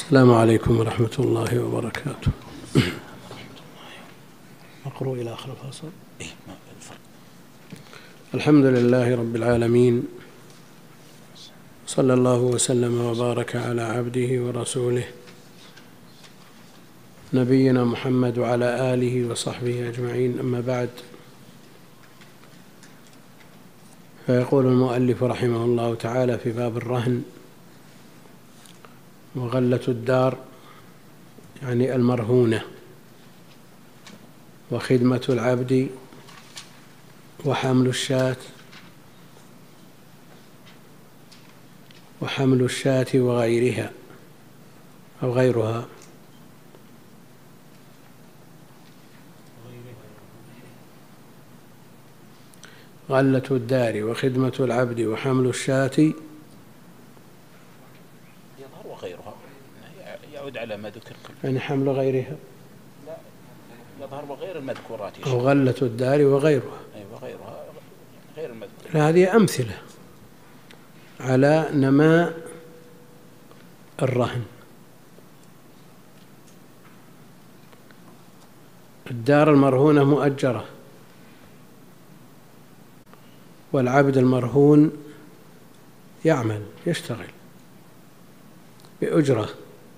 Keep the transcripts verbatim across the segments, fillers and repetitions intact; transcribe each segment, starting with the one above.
السلام عليكم ورحمة الله وبركاته. أقرأ إلى آخر الفصل. الحمد لله رب العالمين، صلى الله وسلم وبارك على عبده ورسوله نبينا محمد وعلى آله وصحبه أجمعين، أما بعد، فيقول المؤلف رحمه الله تعالى في باب الرهن: وغلة الدار يعني المرهونة، وخدمة العبد، وحمل الشاة وحمل الشاة وغيرها أو غيرها. غلة الدار وخدمة العبد وحمل الشاة يظهر وغيرها، يعود على ما ذكر يعني حمل غيرها. لا، يظهر وغير المذكورات أو غلة الدار وغيرها. أي وغيرها غير المذكورات. هذه أمثلة على نماء الرهن. الدار المرهونة مؤجرة، والعبد المرهون يعمل يشتغل بأجرة.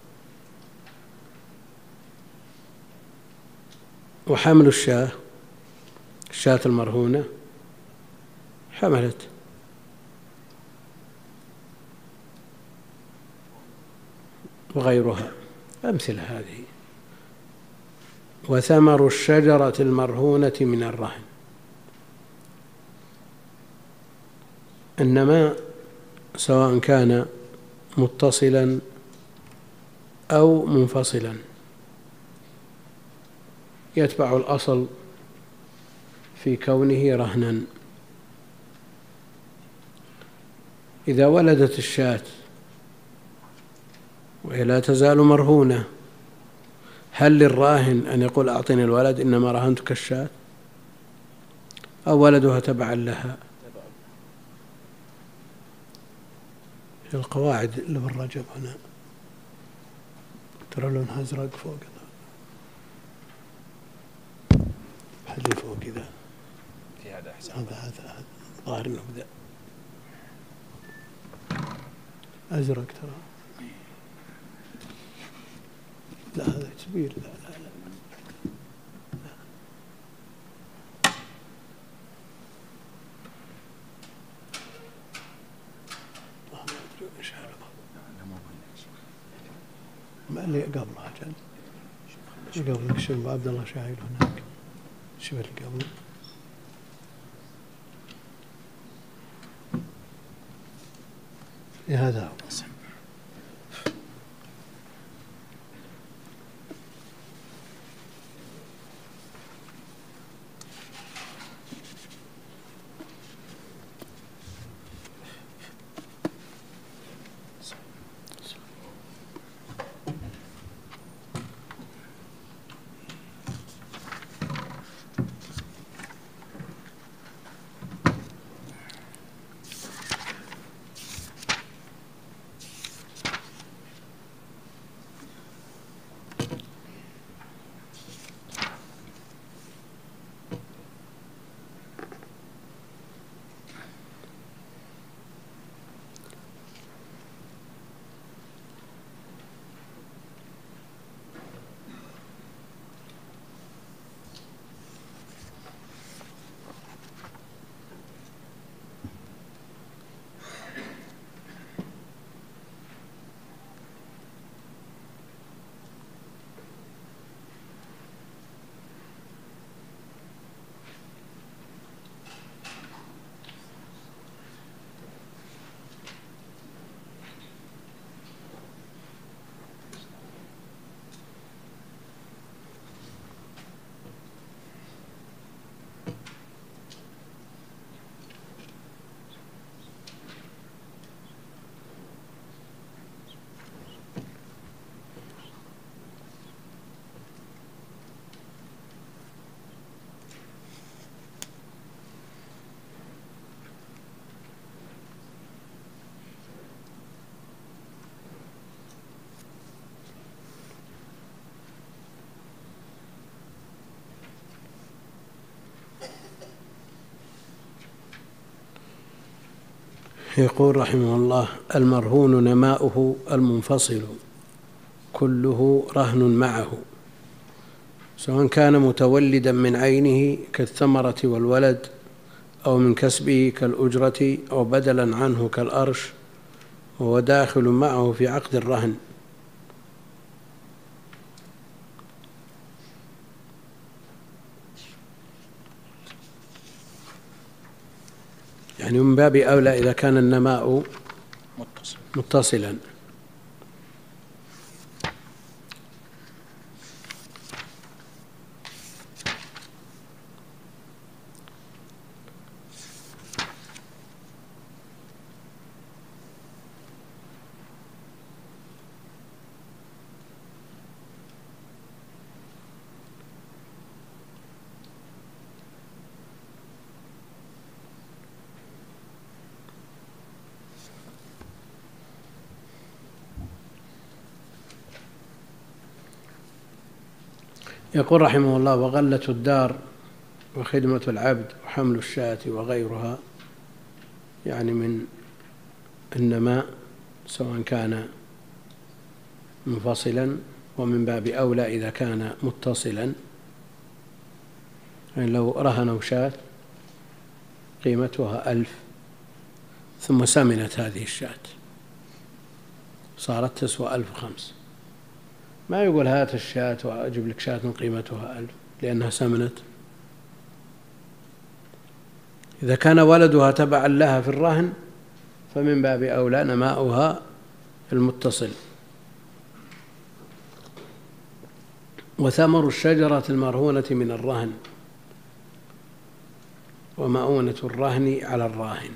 وحمل الشاة، الشاة المرهونة حملت. وغيرها أمثلة هذه. وثمر الشجرة المرهونة من الرهن. النماء سواء كان متصلا أو منفصلا يتبع الأصل في كونه رهنا. إذا ولدت الشاة وهي لا تزال مرهونة، هل للراهن أن يقول أعطني الولد إنما رهنتك الشاة، أو ولدها تبعا لها؟ في القواعد اللي بالرجب هنا ترى لونها أزرق فوق، حد فوق كذا في هذا أحسن. هذا هذا ظاهر إنه بدأ أزرق ترى. لا هذا كبير. لا لا لا, لا. ما أدري إيش هذا. ما اللي قبله أجل اللي قبلك شوف عبد الله شاهد هناك. شوف اللي قبله. هذا هو. يقول رحمه الله: المرهون نماؤه المنفصل كله رهن معه، سواء كان متولدا من عينه كالثمرة والولد، أو من كسبه كالأجرة، أو بدلا عنه كالأرش، وهو داخل معه في عقد الرهن. يعني من باب أولى إذا كان النماء متصلا. يقول رحمه الله: وغلة الدار وخدمة العبد وحمل الشاة وغيرها، يعني من النماء سواء كان منفصلا، ومن باب أولى إذا كان متصلا. يعني لو رهنوا شاة قيمتها ألف ثم سمنت هذه الشاة صارت تسوى ألف وخمس، ما يقول هات الشاة وأجيب لك شاة قيمتها ألف لأنها سمنت. إذا كان ولدها تبعا لها في الرهن فمن باب أولى نماؤها المتصل. وثمر الشجرة المرهونة من الرهن ومؤونة الرهن على الراهن.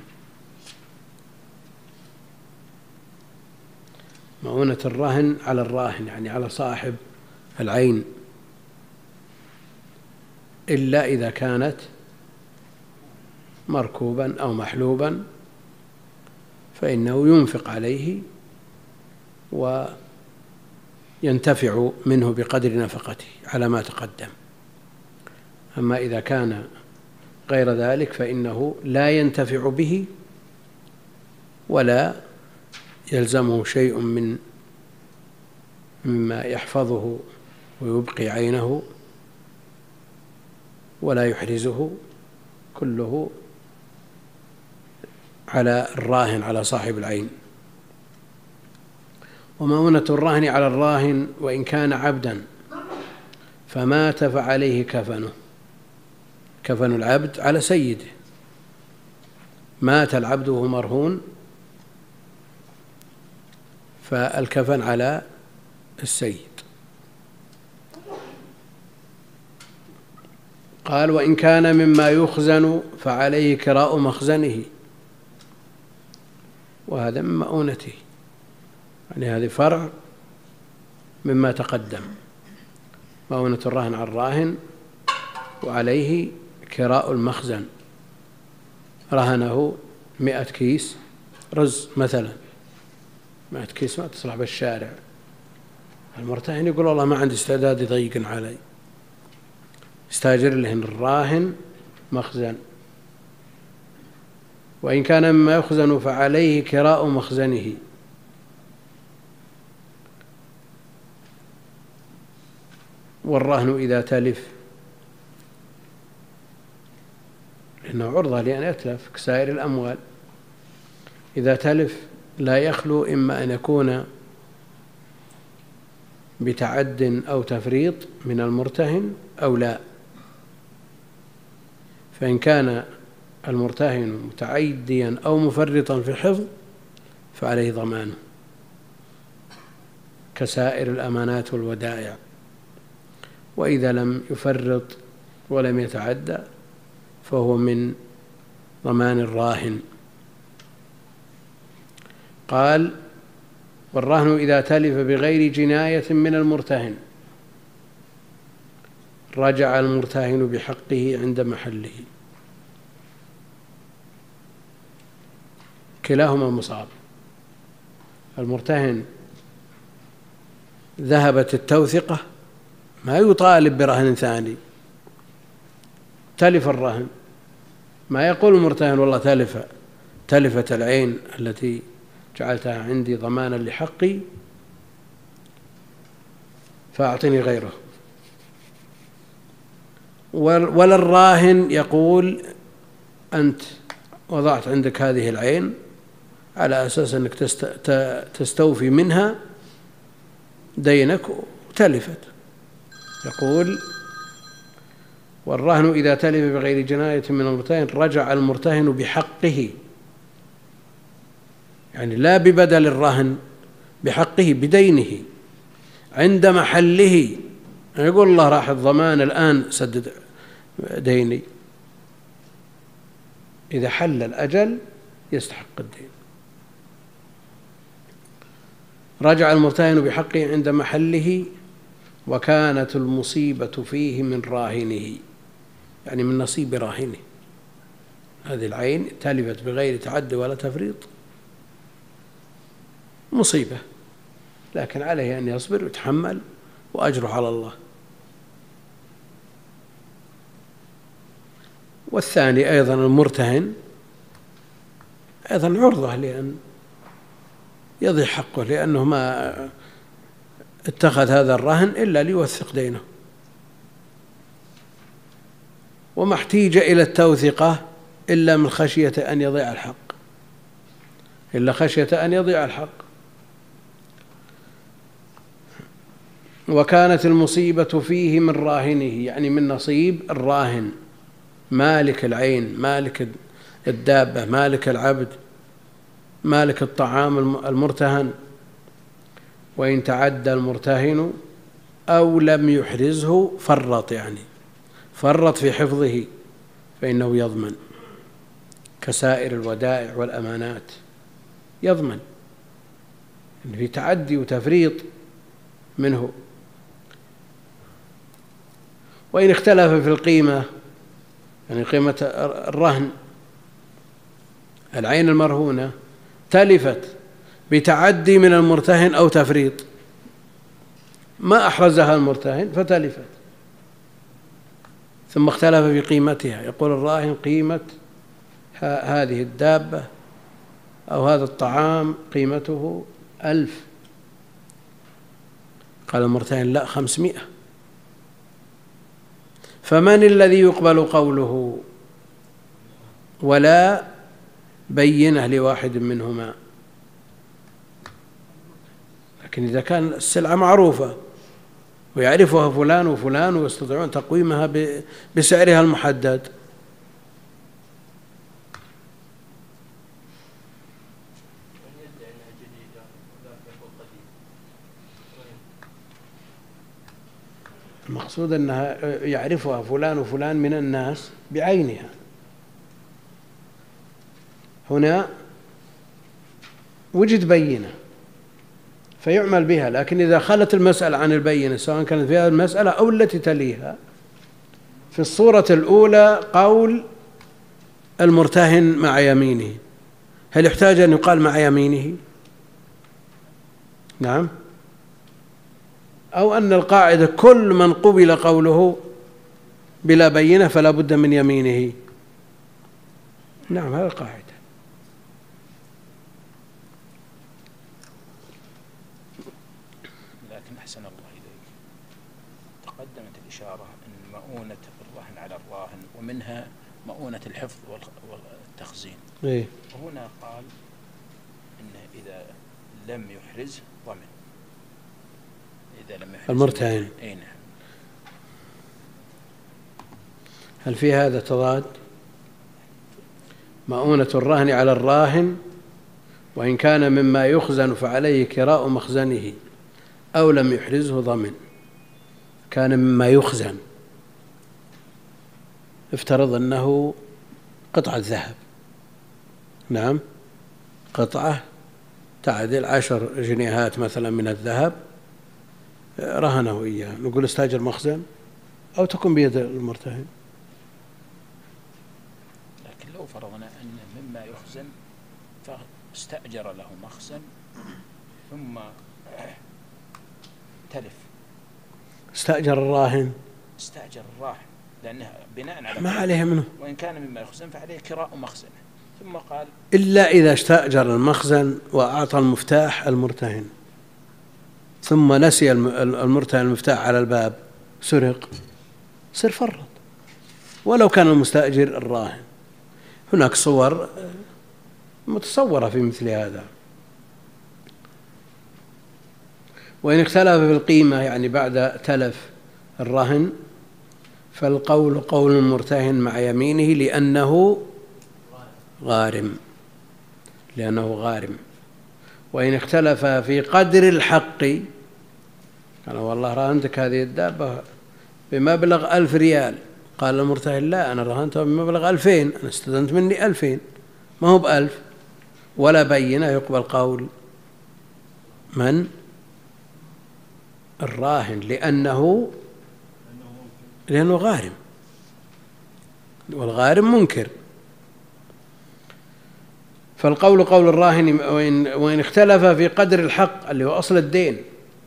مؤونة الرهن على الراهن يعني على صاحب العين، إلا إذا كانت مركوبا أو محلوبا فإنه ينفق عليه وينتفع منه بقدر نفقته على ما تقدم. أما إذا كان غير ذلك فإنه لا ينتفع به ولا يلزمه شيء من مما يحفظه ويبقي عينه ولا يحرزه، كله على الراهن على صاحب العين. ومؤونة الرهن على الراهن وإن كان عبدا فمات فعليه كفنه. كفن العبد على سيده، مات العبد وهو مرهون فالكفن على السيد. قال: وإن كان مما يخزن فعليه كراء مخزنه، وهذا من مؤونته، يعني هذه فرع مما تقدم. مؤونة الرهن على الراهن وعليه كراء المخزن. رهنه مئة كيس رز مثلا، مئة كيس ما تصلح بالشارع. المرتهن يقول والله ما عندي استعداد يضيق علي، استاجر لهن الراهن مخزن. وإن كان مما يخزن فعليه كراء مخزنه. والرهن إذا تلف، لأنه عرضة لأن يتلف كسائر الأموال، إذا تلف لا يخلو إما أن يكون بتعد أو تفريط من المرتهن أو لا. فإن كان المرتهن متعديا أو مفرطا في الحفظ فعليه ضمانه كسائر الأمانات والودائع. وإذا لم يفرط ولم يتعدى فهو من ضمان الراهن. قال: والرهن إذا تلف بغير جناية من المرتهن رجع المرتهن بحقه عند محله. كلاهما مصاب. المرتهن ذهبت التوثقة، ما يطالب برهن ثاني. تلف الرهن، ما يقول المرتهن والله تلف تلفت العين التي جعلتها عندي ضمانا لحقي فأعطني غيره. ولا الراهن يقول أنت وضعت عندك هذه العين على أساس أنك تستوفي منها دينك وتلفت. يقول والرهن إذا تلف بغير جناية من المرتهن رجع المرتهن بحقه، يعني لا ببدل الرهن، بحقه بدينه عند محله. يقول الله راح الضمان الآن سدد ديني، إذا حل الأجل يستحق الدين. رجع المرتهن بحقه عند محله وكانت المصيبة فيه من راهنه، يعني من نصيب راهنه. هذه العين تلفت بغير تعدي ولا تفريط، مصيبة، لكن عليه أن يصبر ويتحمل وأجره على الله. والثاني أيضا المرتهن أيضا عرضة لأن يضيع حقه، لأنه ما اتخذ هذا الرهن إلا ليوثق دينه، وما احتيج إلى التوثقة إلا من خشية أن يضيع الحق، إلا خشية أن يضيع الحق. وكانت المصيبة فيه من راهنه، يعني من نصيب الراهن، مالك العين، مالك الدابة، مالك العبد، مالك الطعام المرتهن. وإن تعدى المرتهن أو لم يحرزه فرط، يعني فرط في حفظه فإنه يضمن كسائر الودائع والأمانات، يضمن في تعدي وتفريط منه. وإن اختلف في القيمة، يعني قيمة الرهن، العين المرهونة تلفت بتعدي من المرتهن أو تفريط، ما أحرزها المرتهن فتلفت، ثم اختلف في قيمتها. يقول الراهن قيمة هذه الدابة أو هذا الطعام قيمته ألف، قال المرتهن لا خمسمائة، فمن الذي يقبل قوله ولا بينه لواحد منهما؟ لكن إذا كان السلعة معروفة ويعرفها فلان وفلان ويستطيعون تقويمها بسعرها المحدد، المقصود أنها يعرفها فلان وفلان من الناس بعينها. هنا وجد بينة فيعمل بها، لكن إذا خلت المسألة عن البينة سواء كانت في هذه المسألة أو التي تليها، في الصورة الأولى قول المرتهن مع يمينه، هل يحتاج أن يقال مع يمينه؟ نعم. أو أن القاعدة كل من قبل قوله بلا بينة فلا بد من يمينه؟ نعم، هذه القاعدة. لكن أحسن الله إليك، تقدمت الإشارة أن مؤونة الرهن على الراهن ومنها مؤونة الحفظ والتخزين. إيه؟ وهنا قال إنه إذا لم يحرز ضمن، إذا لم يحرز المرتهن. أي نعم. هل في هذا تضاد؟ مؤونة الرهن على الراهن وإن كان مما يخزن فعليه كراء مخزنه أو لم يحرزه ضمن. كان مما يخزن، افترض أنه قطعة ذهب، نعم، قطعة تعدل عشر جنيهات مثلا من الذهب، رهنه إياه، نقول استاجر مخزن أو تكون بيد المرتهن. لكن لو فرضنا أن مما يخزن فاستأجر له مخزن ثم تلف، استأجر الراهن، استأجر الراهن لأنه بناء على ما عليه منه، وإن كان مما يخزن فعليه كراء مخزنه. ثم قال إلا إذا استأجر المخزن وأعطى المفتاح المرتهن ثم نسي المرتهن المفتاح على الباب سرق، صير فرط ولو كان المستأجر الراهن. هناك صور متصورة في مثل هذا. وإن اختلف في القيمة يعني بعد تلف الرهن فالقول قول المرتهن مع يمينه لأنه غارم لأنه غارم. وإن اختلف في قدر الحق قال والله راهنتك هذه الدابة بمبلغ ألف ريال، قال المرتهن لا أنا رهنتها بمبلغ ألفين، أنا استدنت مني ألفين ما هو بألف، ولا بينة، يقبل قول من؟ الراهن لأنه لأنه غارم، والغارم منكر. فالقول قول الراهن وإن, وإن اختلف في قدر الحق اللي هو أصل الدين،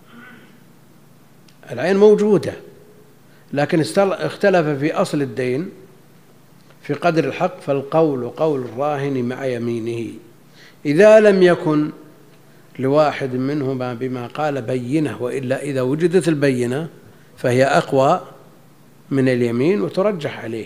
العين موجودة لكن اختلف في أصل الدين في قدر الحق فالقول قول الراهن مع يمينه إذا لم يكن لواحد منهما بما قال بينة، وإلا إذا وجدت البينة فهي أقوى من اليمين وترجح عليه.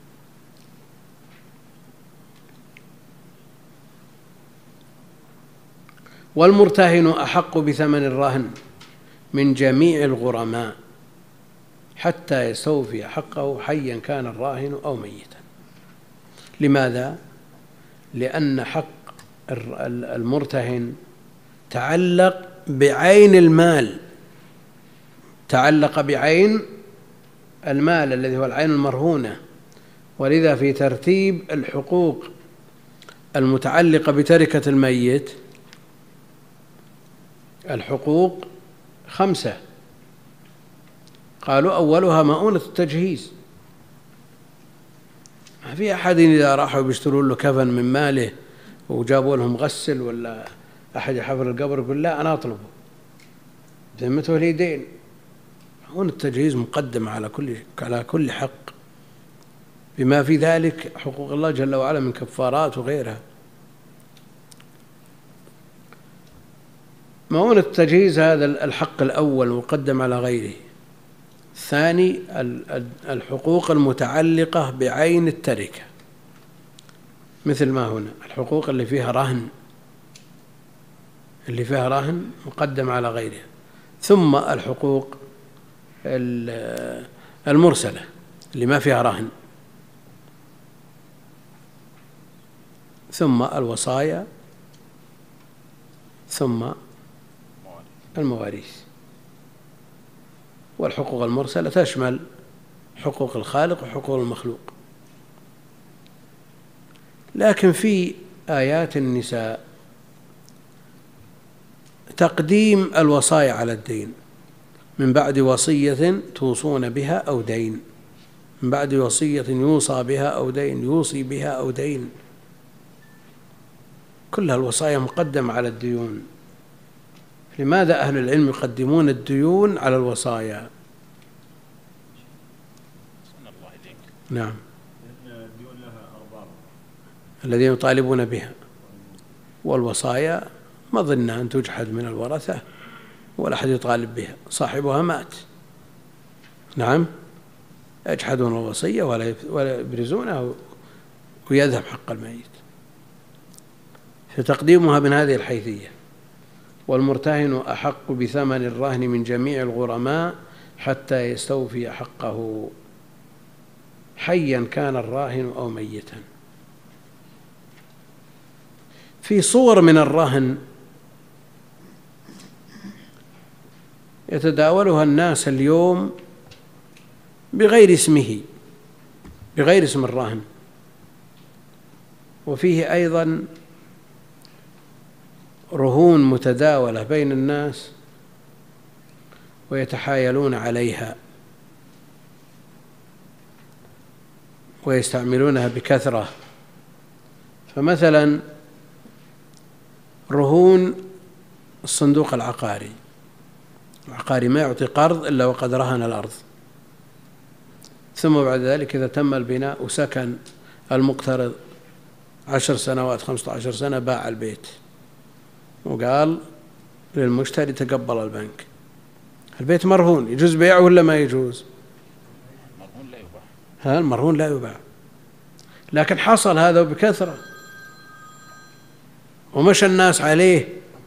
والمرتهن أحق بثمن الرهن من جميع الغرماء حتى يستوفي حقه حيا كان الراهن أو ميتا. لماذا؟ لأن حق المرتهن تعلق بعين المال، تعلق بعين المال الذي هو العين المرهونة، ولذا في ترتيب الحقوق المتعلقة بتركة الميت الحقوق خمسة، قالوا أولها مؤونة التجهيز. ما في أحد إذا راحوا بيشترون له كفن من ماله وجابوا لهم مغسل ولا أحد يحفر القبر يقول لا أنا أطلبه، ذمته لي دين. مؤونة التجهيز مقدمة على كل على كل حق، بما في ذلك حقوق الله جل وعلا من كفارات وغيرها. مؤونة التجهيز هذا الحق الأول مقدم على غيره. الثاني الحقوق المتعلقة بعين التركة، مثل ما هنا الحقوق اللي فيها رهن اللي فيها رهن مقدم على غيرها. ثم الحقوق المرسلة اللي ما فيها رهن. ثم الوصايا. ثم المواريث. والحقوق المرسلة تشمل حقوق الخالق وحقوق المخلوق. لكن في آيات النساء تقديم الوصايا على الدين من بعد وصية توصون بها أو دين، من بعد وصية يوصى بها أو دين، يوصي بها أو دين، كلها الوصايا مقدمة على الديون. لماذا أهل العلم يقدمون الديون على الوصايا؟ نعم، الديون لها أرباب الذين يطالبون بها، والوصايا ما ظن أن تجحد من الورثة ولا أحد يطالب بها، صاحبها مات. نعم، يجحدون الوصية ولا يبرزونها ويذهب حق الميت. فتقديمها من هذه الحيثية. والمرتهن أحق بثمن الرهن من جميع الغرماء حتى يستوفي حقه حيا كان الراهن أو ميتا. في صور من الرهن يتداولها الناس اليوم بغير اسمه، بغير اسم الرهن، وفيه أيضا رهون متداولة بين الناس ويتحايلون عليها ويستعملونها بكثرة. فمثلا رهون الصندوق العقاري، العقاري ما يعطي قرض إلا وقد رهن الأرض، ثم بعد ذلك إذا تم البناء وسكن المقترض عشر سنوات خمسة عشر سنة باع البيت وقال للمشتري تقبل البنك، البيت مرهون، يجوز بيعه ولا ما يجوز؟ المرهون لا يباع. ها المرهون لا يباع، لكن حصل هذا بكثرة ومشى الناس عليه،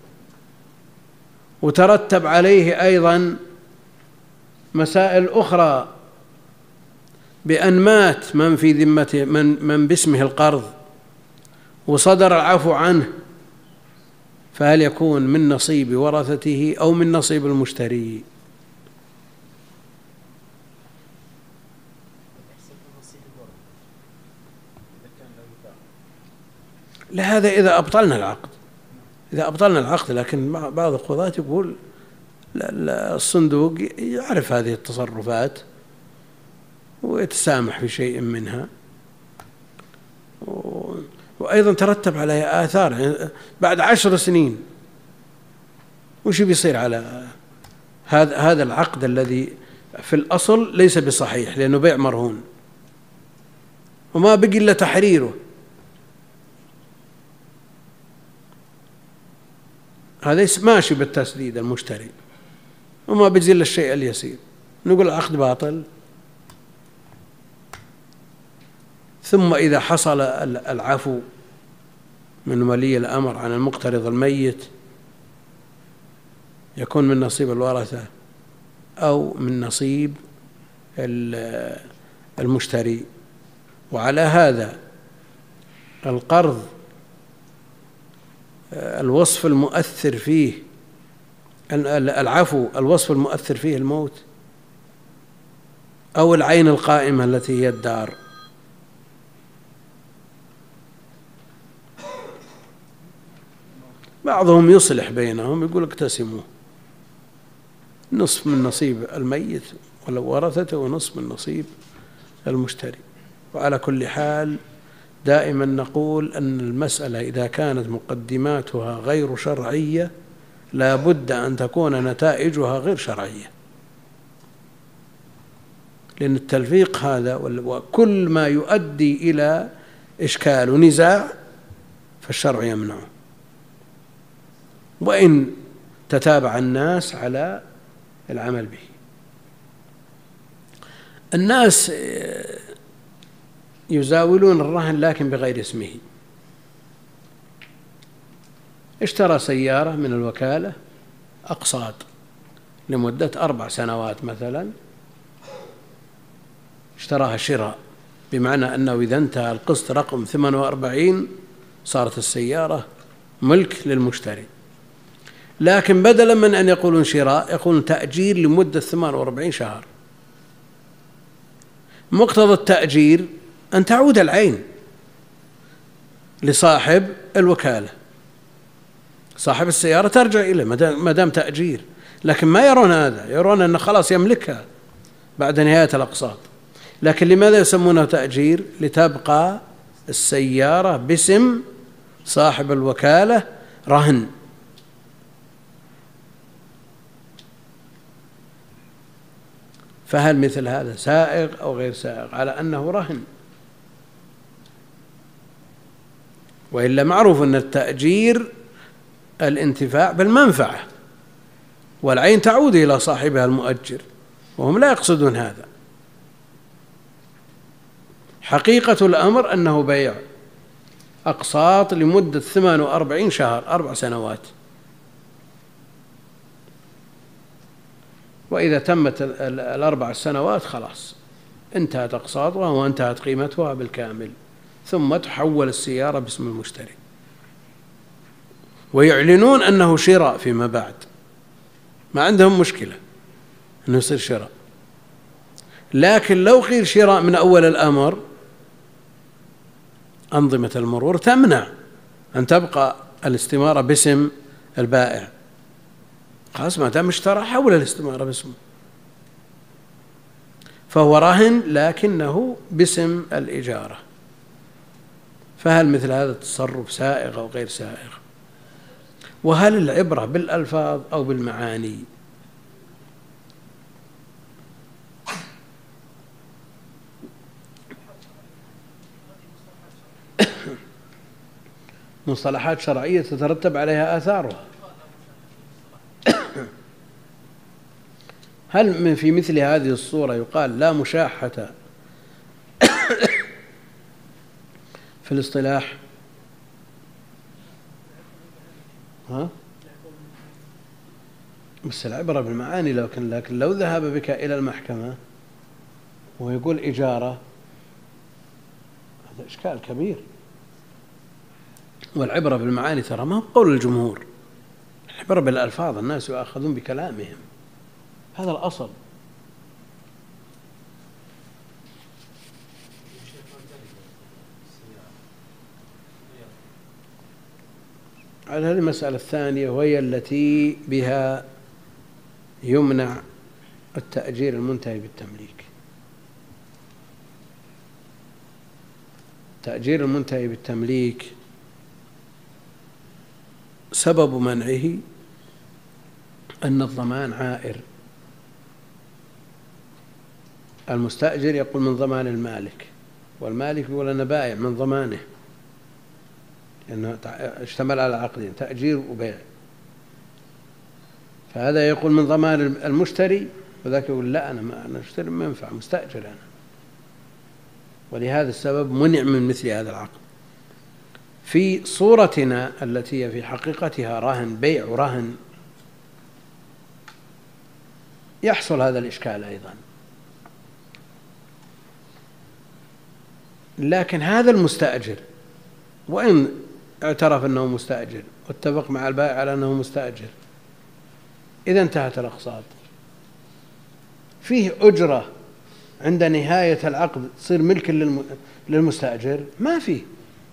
وترتب عليه أيضا مسائل أخرى بأن مات من في ذمته من, من باسمه القرض وصدر العفو عنه، فهل يكون من نصيب ورثته أو من نصيب المشتري؟ لهذا إذا أبطلنا العقد، إذا أبطلنا العقد. لكن بعض القضاة يقول الصندوق يعرف هذه التصرفات ويتسامح في شيء منها، وأيضا ترتب عليها آثار بعد عشر سنين. وش بيصير على هذا هذا العقد الذي في الأصل ليس بصحيح لأنه بيع مرهون وما بقي إلا تحريره؟ هذا ماشي بالتسديد المشتري وما بيجي إلا الشيء اليسير، نقول العقد باطل. ثم إذا حصل العفو من ولي الأمر عن المقترض الميت يكون من نصيب الورثة أو من نصيب المشتري. وعلى هذا القرض الوصف المؤثر فيه العفو الوصف المؤثر فيه الموت أو العين القائمة التي هي الدار. بعضهم يصلح بينهم يقول اقتسموا نصف من نصيب الميت ولو ورثته ونصف من نصيب المشتري. وعلى كل حال دائما نقول أن المسألة إذا كانت مقدماتها غير شرعية لا بد أن تكون نتائجها غير شرعية، لأن التلفيق هذا وكل ما يؤدي إلى إشكال ونزاع فالشرع يمنعه، وإن تتابع الناس على العمل به. الناس يزاولون الرهن لكن بغير اسمه. اشترى سيارة من الوكالة أقساط لمدة أربع سنوات مثلا، اشتراها شراء، بمعنى أنه إذا انتهى القسط رقم ثمانية وأربعين صارت السيارة ملك للمشتري. لكن بدلا من أن يقولون شراء يقولون تأجير لمدة ثمانية وأربعين شهر. مقتضى التأجير أن تعود العين لصاحب الوكالة، صاحب السيارة ترجع إليه ما دام تأجير، لكن ما يرون هذا، يرون أنه خلاص يملكها بعد نهاية الأقساط. لكن لماذا يسمونه تأجير؟ لتبقى السيارة باسم صاحب الوكالة رهن. فهل مثل هذا سائغ أو غير سائغ على أنه رهن؟ وإلا معروف أن التأجير الانتفاع بالمنفعة والعين تعود إلى صاحبها المؤجر، وهم لا يقصدون هذا. حقيقة الأمر أنه بيع أقساط لمدة ثمانية وأربعين شهر، أربع سنوات، وإذا تمت الأربع سنوات خلاص انتهت أقساطها وانتهت قيمتها بالكامل، ثم تحول السيارة باسم المشتري، ويعلنون أنه شراء فيما بعد، ما عندهم مشكلة أنه يصير شراء. لكن لو قيل شراء من أول الأمر أنظمة المرور تمنع أن تبقى الاستمارة باسم البائع، خلاص ما دام اشترى حول الاستمارة باسمه، فهو رهن لكنه باسم الإجارة. فهل مثل هذا التصرف سائغ أو غير سائغ؟ وهل العبرة بالألفاظ أو بالمعاني؟ مصطلحات شرعية تترتب عليها آثارها. هل من في مثل هذه الصورة يقال لا مشاحة في الاصطلاح؟ ها؟ بس العبرة بالمعاني. لكن لكن لو ذهب بك إلى المحكمة ويقول إجارة، هذا إشكال كبير. والعبرة بالمعاني ترى ما هو قول الجمهور، العبرة بالألفاظ، الناس يؤاخذون بكلامهم، هذا الأصل. على هذه المسألة الثانية، وهي التي بها يمنع التأجير المنتهي بالتمليك. التأجير المنتهي بالتمليك سبب منعه أن الضمان عائر. المستأجر يقول من ضمان المالك، والمالك يقول أنا بائع من ضمانه، لأنه اشتمل على عقدين، تأجير وبيع. فهذا يقول من ضمان المشتري، وذاك يقول لا، أنا ما أنا أشتري ما ينفع، مستأجر أنا. ولهذا السبب منع من مثل هذا العقد. في صورتنا التي هي في حقيقتها رهن، بيع رهن، يحصل هذا الإشكال أيضا. لكن هذا المستأجر وإن اعترف أنه مستأجر واتفق مع البائع على أنه مستأجر، إذا انتهت الأقساط، فيه أجرة عند نهاية العقد تصير ملك للمستأجر؟ ما فيه.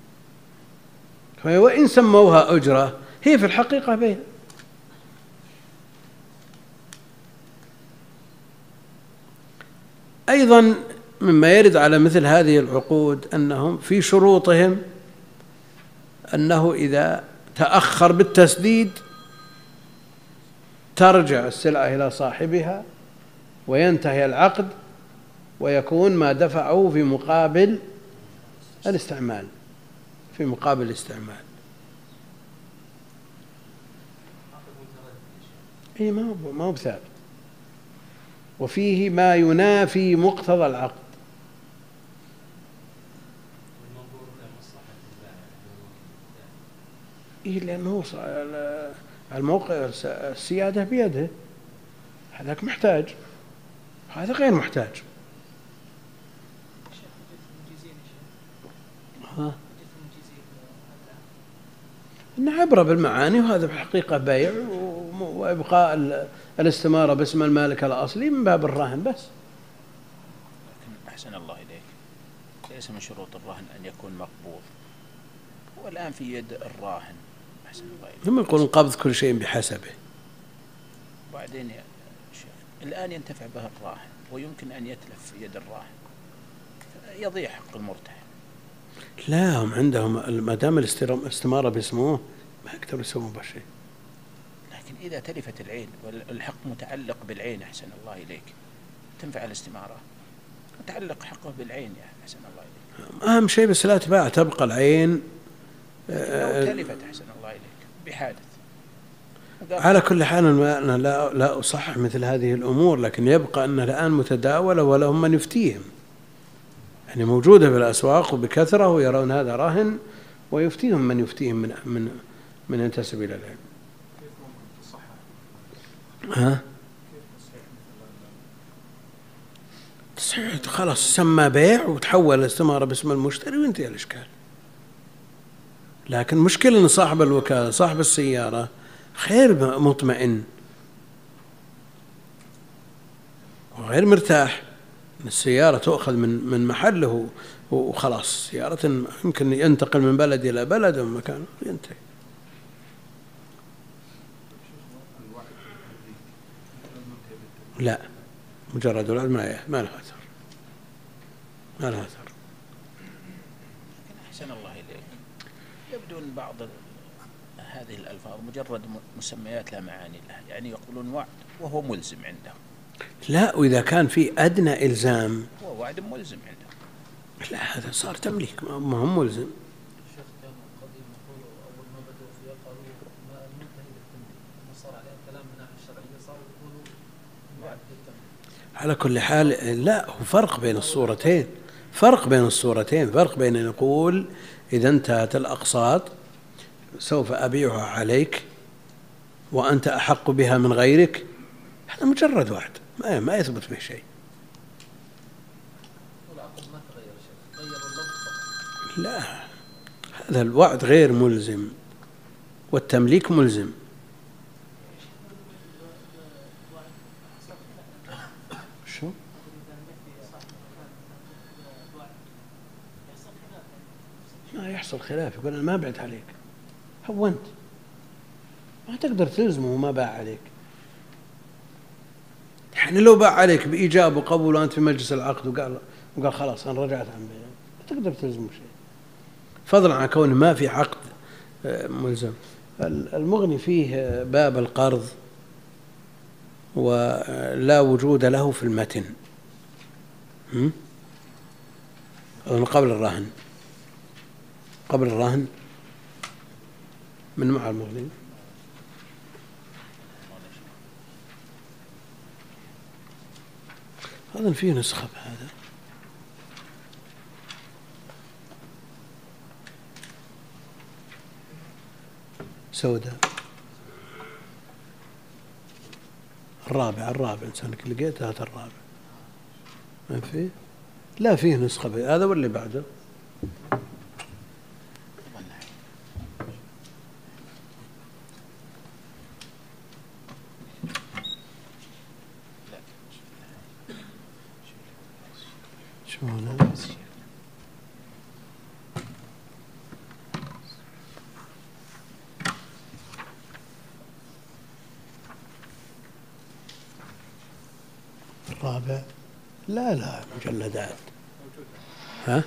وإن سموها أجرة هي في الحقيقة بيع. أيضا مما يرد على مثل هذه العقود أنهم في شروطهم أنه إذا تأخر بالتسديد ترجع السلعة إلى صاحبها وينتهي العقد، ويكون ما دفعه في مقابل الاستعمال، في مقابل الاستعمال. إيه ما هو ما هو بثابت، وفيه ما ينافي مقتضى العقد. إيه لأنه الموقع السيادة بيده، هذاك محتاج، هذا غير محتاج. ها؟ إن عبرة بالمعاني، وهذا في الحقيقة بيع، وإبقاء الاستمارة باسم المالك الأصلي من باب الرهن بس. لكن أحسن الله إليك، ليس من شروط الرهن أن يكون مقبوض، والآن في يد الراهن. أحسن الله إليك، هم يقولون قبض كل شيء بحسبه. وبعدين يا شيخ الآن ينتفع به الراهن، ويمكن أن يتلف في يد الراهن، يضيع حق المرتهن. لا، هم عندهم ما دام الاستمارة باسمه ما يقدروا يسوون بشيء. لكن إذا تلفت العين والحق متعلق بالعين، أحسن الله إليك، تنفع الاستمارة، متعلق حقه بالعين يا أحسن الله إليك. أهم شيء بس لا تباع، تبقى العين. لو تلفت أحسن الله إليك بحادث. على كل حال أنا لا لا أصحح مثل هذه الأمور، لكن يبقى أنها الآن متداولة ولهم من يفتيهم، يعني موجودة في الأسواق وبكثرة، ويرون هذا راهن ويفتيهم من يفتيهم من من من ينتسب إلى العلم. ها؟ تصحيح خلاص سمى بيع وتحول الاستمارة باسم المشتري وينتهي الإشكال. لكن مشكلة أن صاحب الوكالة صاحب السيارة غير مطمئن وغير مرتاح أن السيارة تؤخذ من من محله وخلاص، سيارة يمكن ينتقل من بلد إلى بلد ومن مكان ينتهي. لا، مجرد الوعد ما ما له أثر، ما له أثر. أحسن الله إليك، يبدو أن بعض هذه الألفاظ مجرد مسميات لا معاني لها، يعني يقولون وعد وهو ملزم عندهم. لا، وإذا كان في أدنى إلزام هو وعد ملزم عندهم. لا، هذا صار تمليك ما هو ملزم. على كل حال لا، هو فرق بين الصورتين، فرق بين الصورتين، فرق بين أن يقول إذا انتهت الأقساط سوف أبيعها عليك وأنت أحق بها من غيرك، هذا مجرد واحد ما, ما يثبت به شيء. لا، هذا الوعد غير ملزم والتمليك ملزم. شو؟ ما يحصل خلاف، يقول أنا ما بعت عليك، هونت، ما تقدر تلزمه وما باع عليك. يعني لو باع عليك بإيجاب وقبول وأنت في مجلس العقد وقال وقال خلاص أنا رجعت عن بيع، ما تقدر تلزمه شيء، فضلا عن كونه ما في عقد ملزم. المغني فيه باب القرض ولا وجود له في المتن قبل الرهن، قبل الرهن من مع المغني. أظن فيه نسخة بهذا. سوداء الرابع، الرابع إنسانك لقيت هذا الرابع ما فيه، لا فيه نسخة بهذا. هذا واللي بعده شلونه؟ الرابع لا لا مجلدات. ها؟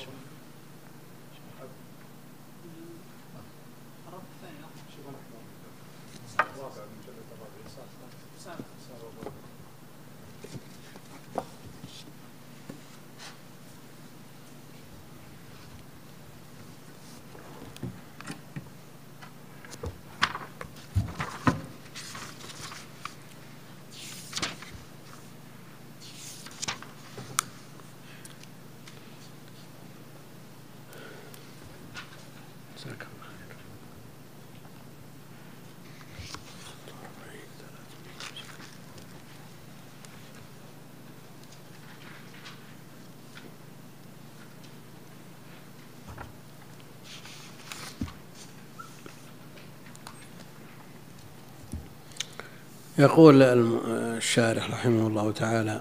يقول الشارح رحمه الله تعالى: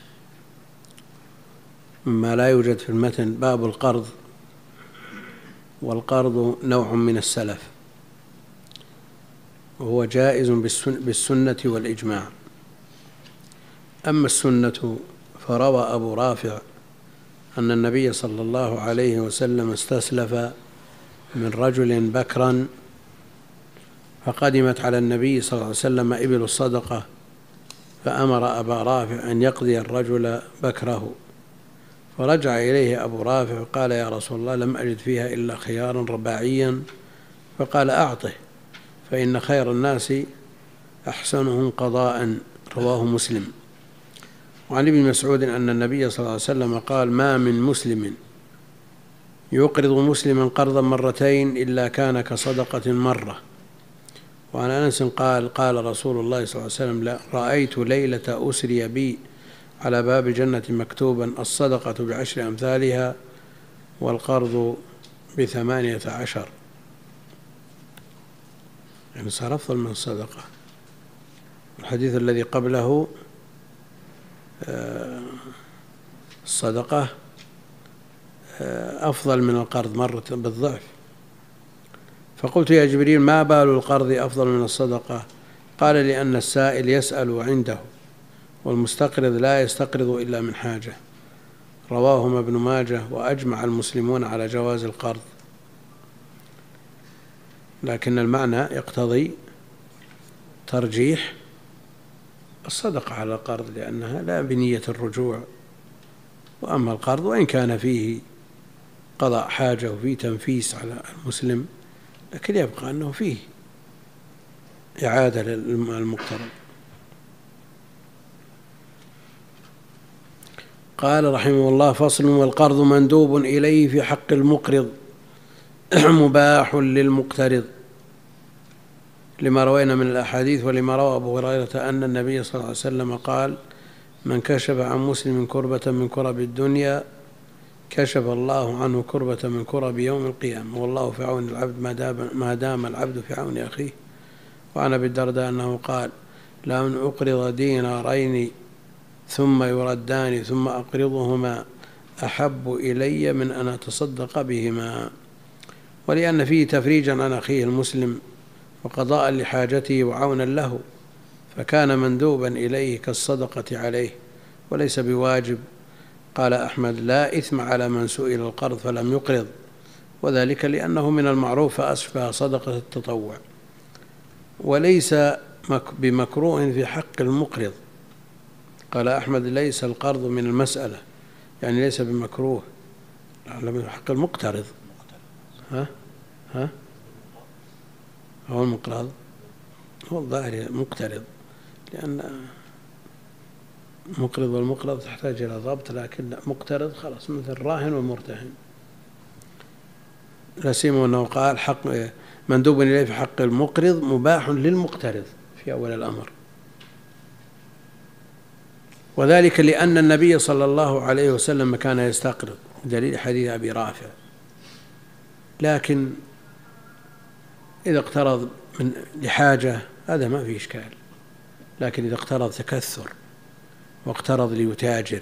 مما لا يوجد في المتن باب القرض. والقرض نوع من السلف، وهو جائز بالسنة والإجماع. أما السنة فروى أبو رافع أن النبي صلى الله عليه وسلم استسلف من رجل بكرا، فقدمت على النبي صلى الله عليه وسلم إبل الصدقة، فأمر أبا رافع أن يقضي الرجل بكره، فرجع إليه أبو رافع وقال: يا رسول الله، لم أجد فيها إلا خيارا رباعيا. فقال: أعطه، فإن خير الناس أحسنهم قضاء. رواه مسلم. وعن ابن مسعود أن النبي صلى الله عليه وسلم قال: ما من مسلم يقرض مسلما قرضا مرتين إلا كان كصدقة مرة. وعن أنس قال: قال رسول الله صلى الله عليه وسلم: لا رأيت ليلة أسري بي على باب الجنة مكتوبا: الصدقة بعشر أمثالها والقرض بثمانية عشر. يعني صار أفضل من الصدقة. الحديث الذي قبله الصدقة أفضل من القرض مرة بالضعف. فقلت: يا جبريل، ما بال القرض أفضل من الصدقة؟ قال: لأن السائل يسأل عنده، والمستقرض لا يستقرض إلا من حاجة. رواهما ابن ماجه. وأجمع المسلمون على جواز القرض، لكن المعنى يقتضي ترجيح الصدقة على القرض، لأنها لا بنية الرجوع. وأما القرض وإن كان فيه قضاء حاجة وفيه تنفيس على المسلم، لكن يبقى أنه فيه إعادة للمقترض. قال رحمه الله: فصل: والقرض مندوب إليه في حق المقرض مباح للمقترض، لما روينا من الأحاديث ولما روى أبو هريرة أن النبي صلى الله عليه وسلم قال: من كشف عن مسلم كربة من كرب الدنيا كشف الله عنه كربة من كرب يوم القيامة، والله في عون العبد ما دام العبد في عون أخيه. وعن أبي الدرداء أنه قال: لأن أقرض دينارين ثم يردان ثم أقرضهما أحب إلي من أن أتصدق بهما، ولأن فيه تفريجا عن أخيه المسلم وقضاء لحاجته وعونا له، فكان مندوبا إليه كالصدقة عليه وليس بواجب. قال أحمد: لا إثم على من سئل القرض فلم يقرض، وذلك لأنه من المعروف فأشبه صدقة التطوع، وليس بمكروه في حق المقرض. قال أحمد: ليس القرض من المسألة، يعني ليس بمكروه، في حق المقترض. ها ها هو المقرض، هو الظاهر مقترض، لأن مقرض والمقرض تحتاج إلى ضبط، لكن مقترض خلاص مثل راهن ومرتهن. لا سيما أنه قال: حق مندوب إليه في حق المقرض مباح للمقترض في أول الأمر، وذلك لأن النبي صلى الله عليه وسلم كان يستقرض، دليل حديث أبي رافع. لكن إذا اقترض من لحاجة هذا ما فيه إشكال، لكن إذا اقترض تكثر واقترض ليتاجر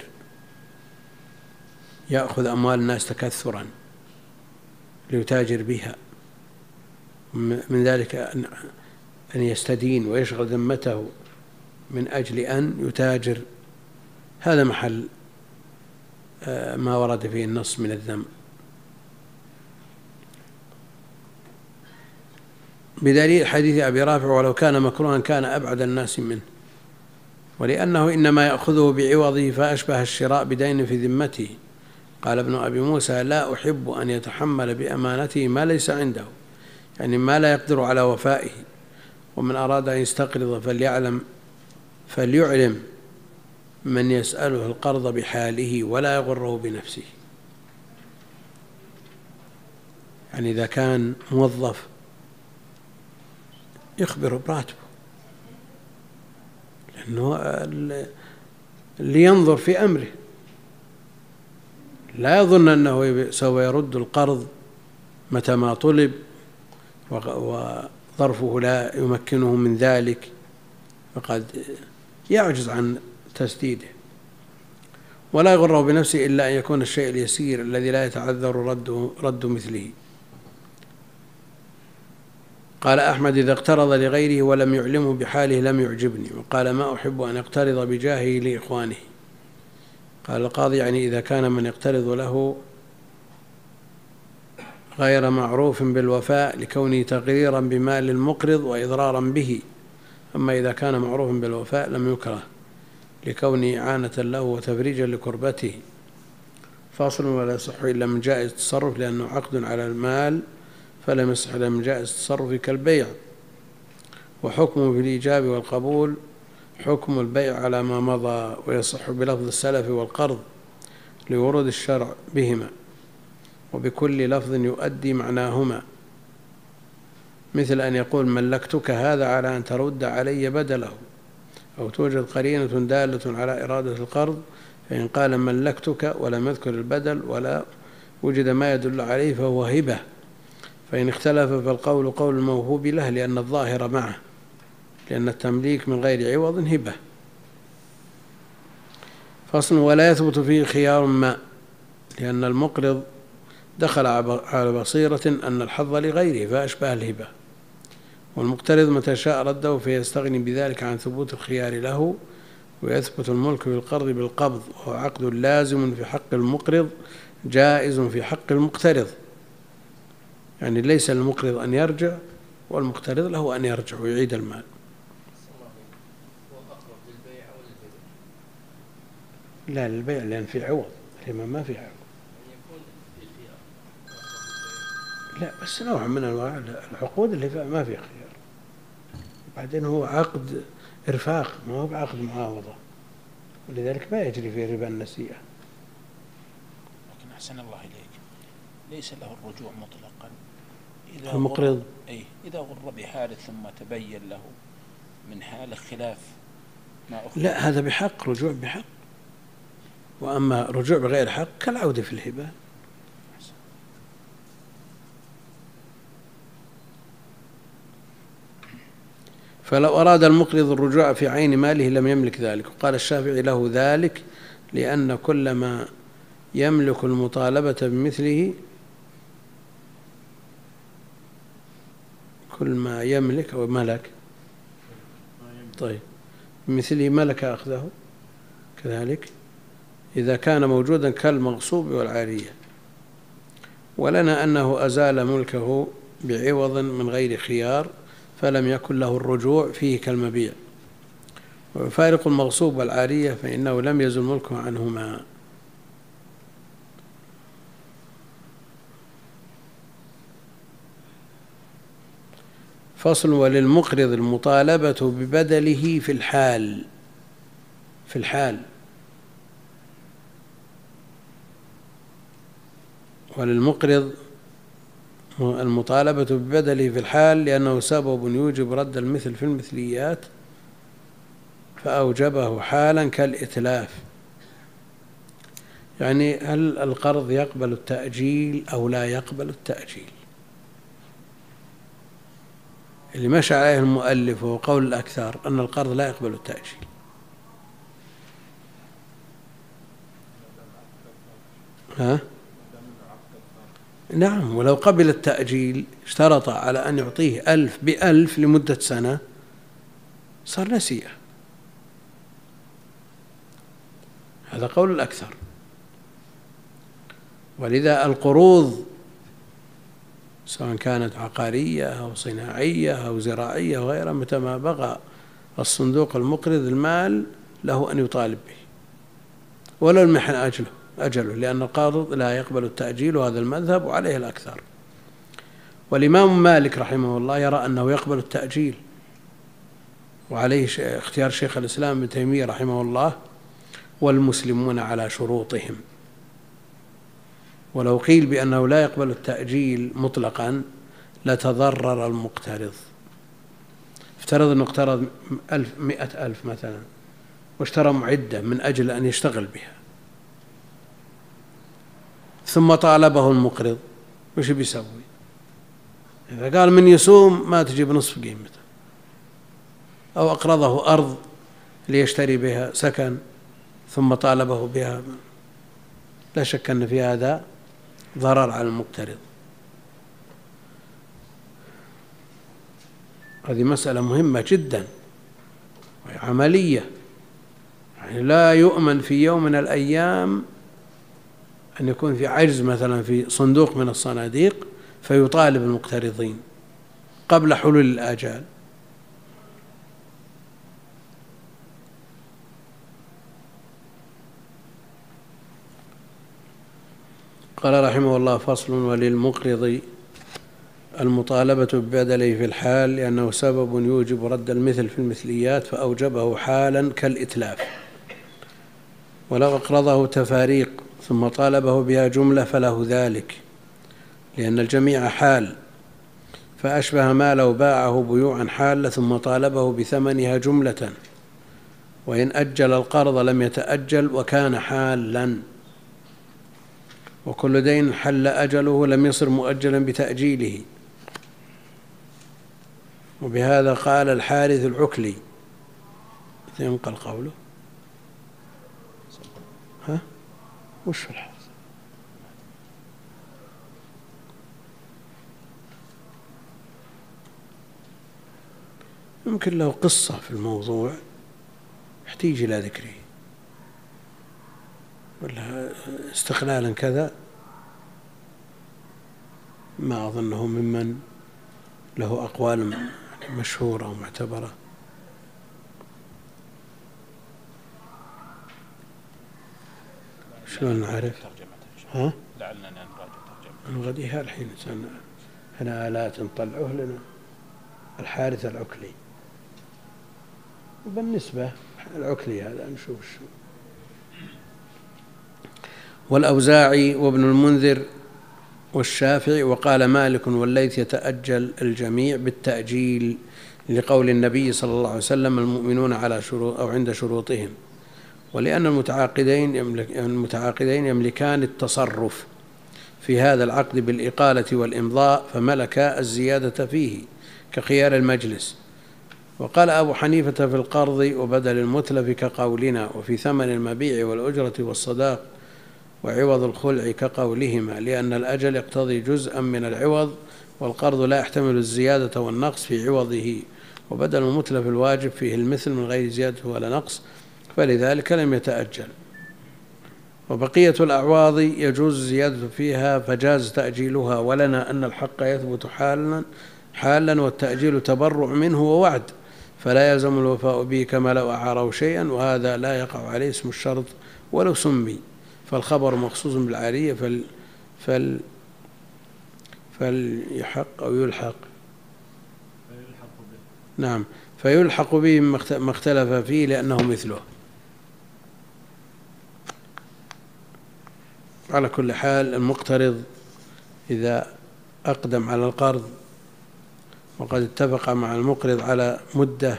يأخذ أموال الناس تكثرا ليتاجر بها، من ذلك أن يستدين ويشغل ذمته من أجل أن يتاجر، هذا محل ما ورد فيه النص من الذم، بدليل حديث أبي رافع: ولو كان مكروها كان أبعد الناس منه، ولأنه إنما يأخذه بعوضه فأشبه الشراء بدين في ذمته. قال ابن أبي موسى: لا أحب أن يتحمل بأمانته ما ليس عنده، يعني ما لا يقدر على وفائه. ومن أراد أن يستقرض فليعلم فليعلم من يسأله القرض بحاله ولا يغره بنفسه. يعني إذا كان موظف يخبره براتبه، لأنه لينظر في أمره، لا يظن أنه سوف يرد القرض متى ما طلب وظرفه لا يمكنه من ذلك، فقد يعجز عن تسديده. ولا يغره بنفسه إلا أن يكون الشيء اليسير الذي لا يتعذر رد, رد مثله. قال أحمد: إذا اقترض لغيره ولم يعلمه بحاله لم يعجبني. وقال: ما أحب أن يقترض بجاهه لإخوانه. قال القاضي: يعني إذا كان من يقترض له غير معروف بالوفاء لكونه تغريرا بمال المقرض وإضرارا به، أما إذا كان معروف بالوفاء لم يكره لكونه إعانة له وتفريجا لكربته. فاصل: ولا يصح إلا من جائز التصرف لأنه عقد على المال، فلم يصح إلا من جائز التصرف كالبيع. وحكمه في الإيجاب والقبول حكم البيع على ما مضى، ويصح بلفظ السلف والقرض لورود الشرع بهما، وبكل لفظ يؤدي معناهما، مثل أن يقول: ملكتك هذا على أن ترد علي بدله، أو توجد قرينة دالة على إرادة القرض، فإن قال ملكتك ولم يذكر البدل ولا وجد ما يدل عليه فهو هبة، فإن اختلف فالقول قول الموهوب له لأن الظاهر معه، لأن التمليك من غير عوض هبة. فصل: ولا يثبت فيه خيار ما، لأن المقرض دخل على بصيرة أن الحظ لغيره فأشبه الهبة، والمقترض متى شاء رده فيستغني بذلك عن ثبوت الخيار له، ويثبت الملك بالقرض بالقبض، وهو عقد لازم في حق المقرض جائز في حق المقترض، يعني ليس للمقرض أن يرجع والمقترض له أن يرجع ويعيد المال. لا، للبيع لأن في عوض، الإمام ما في عوض. لا، بس نوع من أنواع العقود اللي ما في خيار، بعدين هو عقد إرفاق ما هو بعقد معاوضة، ولذلك ما يجري في ربا النسيئة. أحسن الله إليك ليس له الرجوع مطلقا إذا المقرض غر... أي إذا غر بحال ثم تبين له من حال خلاف ما أخذ. لا، هذا بحق، رجوع بحق. وأما رجوع بغير حق كالعودة في الهبة. فلو أراد المقرض الرجوع في عين ماله لم يملك ذلك. وقال الشافعي له ذلك لأن كل ما يملك المطالبة بمثله كل ما يملك أو ملك طيب بمثله ملك أخذه كذلك إذا كان موجودا كالمغصوب والعارية. ولنا أنه أزال ملكه بعوض من غير خيار فلم يكن له الرجوع فيه كالمبيع. وفارق المغصوب والعارية فإنه لم يزل ملكه عنهما. فصل: وللمقرض المطالبة ببدله في الحال في الحال وللمقرض المطالبة ببدله في الحال لأنه سبب يوجب رد المثل في المثليات فأوجبه حالا كالإتلاف. يعني هل القرض يقبل التأجيل أو لا يقبل التأجيل؟ اللي مشى عليه المؤلف هو قول الأكثر أن القرض لا يقبل التأجيل. ها؟ نعم، ولو قبل التأجيل اشترط على أن يعطيه ألف بألف لمدة سنة صار نسيئة. هذا قول الأكثر. ولذا القروض سواء كانت عقارية أو صناعية أو زراعية وغيرها متى ما بغى الصندوق المقرض المال له أن يطالب به ولا يمحن أجله أجله لأن القارض لا يقبل التأجيل وهذا المذهب وعليه الأكثر. والإمام مالك رحمه الله يرى أنه يقبل التأجيل وعليه اختيار شيخ الإسلام ابن تيمية رحمه الله والمسلمون على شروطهم. ولو قيل بأنه لا يقبل التأجيل مطلقا لتضرر المقترض. افترض أنه اقترض ألف مئة ألف مثلا واشترى معدة من أجل أن يشتغل بها ثم طالبه المقرض، وش بيسوي؟ إذا قال من يسوم ما تجيب نصف قيمته، أو أقرضه أرض ليشتري بها سكن ثم طالبه بها، لا شك أن في هذا ضرر على المقترض. هذه مسألة مهمة جدا وعملية، يعني لا يؤمن في يوم من الأيام أن يكون في عجز مثلا في صندوق من الصناديق فيطالب المقترضين قبل حلول الآجال. قال رحمه الله: فصل: وللمقرض المطالبة ببدله في الحال لأنه سبب يوجب رد المثل في المثليات فأوجبه حالا كالإتلاف. ولو أقرضه تفاريق ثم طالبه بها جملة فله ذلك لأن الجميع حال، فأشبه ما لو باعه بيوعا حالة ثم طالبه بثمنها جملة، وإن أجل القرض لم يتأجل وكان حالا. وكل دين حل أجله لم يصر مؤجلا بتأجيله. وبهذا قال الحارث العكلي. ينقل قوله ها وش في الحارث؟ يمكن له قصة في الموضوع يحتاج إلى ذكره، ولا استقلالا كذا ما أظنه ممن له أقوال مشهورة ومعتبرة. شلون نعرف؟ ها؟ لعلنا نراجع ترجمة. غديها الحين هنا آلات نطلعوه لنا الحارث العكلي. وبالنسبة العكلي هذا نشوف شو. والأوزاعي وابن المنذر والشافعي. وقال مالك والليث يتأجل الجميع بالتأجيل لقول النبي صلى الله عليه وسلم المؤمنون على شروط أو عند شروطهم، ولأن المتعاقدين يملك المتعاقدين يملكان التصرف في هذا العقد بالإقالة والإمضاء فملكا الزيادة فيه كخيار المجلس. وقال أبو حنيفة في القرض وبدل المتلف كقولنا، وفي ثمن المبيع والأجرة والصداق وعوض الخلع كقولهما، لأن الأجل يقتضي جزءا من العوض والقرض لا يحتمل الزيادة والنقص في عوضه، وبدل المتلف الواجب فيه المثل من غير زيادة ولا نقص، فلذلك لم يتأجل. وبقية الأعواض يجوز الزيادة فيها فجاز تأجيلها، ولنا أن الحق يثبت حالا حالا والتأجيل تبرع منه ووعد، فلا يلزم الوفاء به كما لو أعاره شيئا، وهذا لا يقع عليه اسم الشرط ولو سمي، فالخبر مخصوص بالعارية فل فل فليحق أو يلحق نعم فيلحق به ما اختلف فيه لأنه مثله. على كل حال المقترض إذا أقدم على القرض وقد اتفق مع المقرض على مدة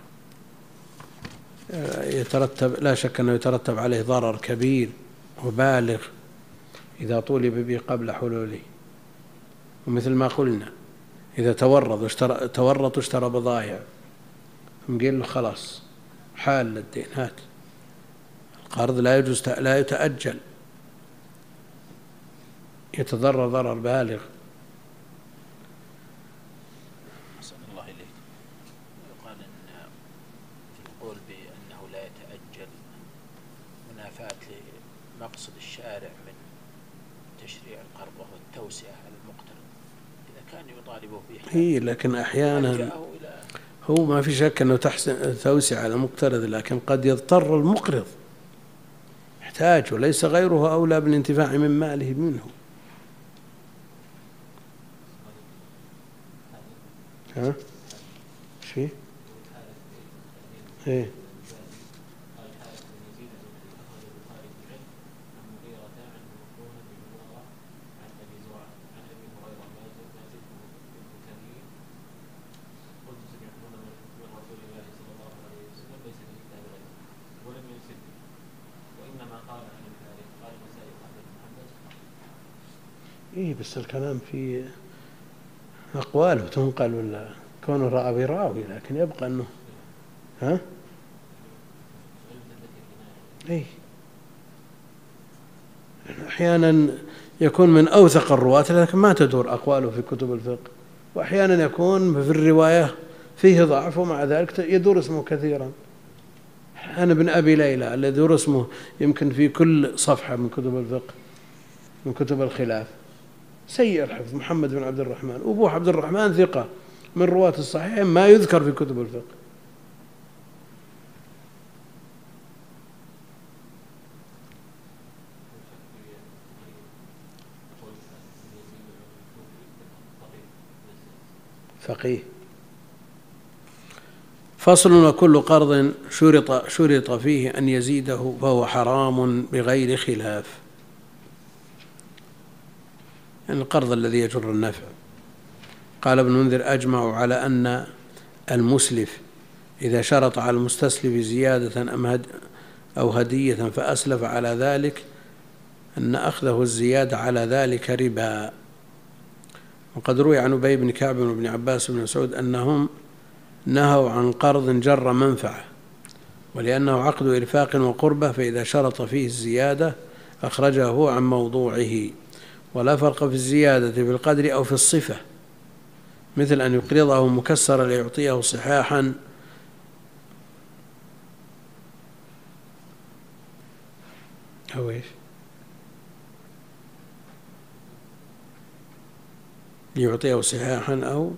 يترتب لا شك أنه يترتب عليه ضرر كبير وبالغ إذا طولب به قبل حلوله. ومثل ما قلنا إذا تورط واشترى تورط واشترى بضائع ثم قيل له خلاص حال للدين هات، القرض لا يجوز لا يتأجل، يتضرر ضرر بالغ. أحسن الله إليك. يقال أن في القول بأنه لا يتأجل منافاة لمقصد الشارع من تشريع القرض وهو التوسعة على المقترض، إذا كان يطالبه به إيه لكن أحيانا هو ما في شك أنه تحسن توسع على المقترض، لكن قد يضطر المقرض يحتاج وليس غيره أولى بالانتفاع من ماله منه. ها ايش فيه؟ ايه إيه بس الكلام في أقواله تنقل ولا كونه رأى براوي، لكن يبقى أنه ها إيه أحيانا يكون من أوثق الرواة لكن ما تدور أقواله في كتب الفقه، وأحيانا يكون في الرواية فيه ضعف ومع ذلك يدور اسمه كثيرا. أنا ابن أبي ليلى الذي يدور اسمه يمكن في كل صفحة من كتب الفقه من كتب الخلاف، سيء الحفظ محمد بن عبد الرحمن، وأبوه عبد الرحمن ثقة من رواة الصحيحين ما يذكر في كتب الفقه. فقيه. فصل. وكل قرض شرط شرط فيه أن يزيده فهو حرام بغير خلاف، يعني القرض الذي يجر النفع. قال ابن منذر أجمعوا على أن المسلف إذا شرط على المستسلف زيادة أو هدية فأسلف على ذلك أن أخذه الزيادة على ذلك ربا. وقد روي عن أبي بن كعب وابن عباس بن مسعود أنهم نهوا عن قرض جر منفعة، ولأنه عقد إرفاق وقربة، فإذا شرط فيه الزيادة أخرجه عن موضوعه. ولا فرق في الزيادة في القدر أو في الصفة، مثل أن يقرضه مكسرا ليعطيه صحاحا أو إيش ليعطيه صحاحا أو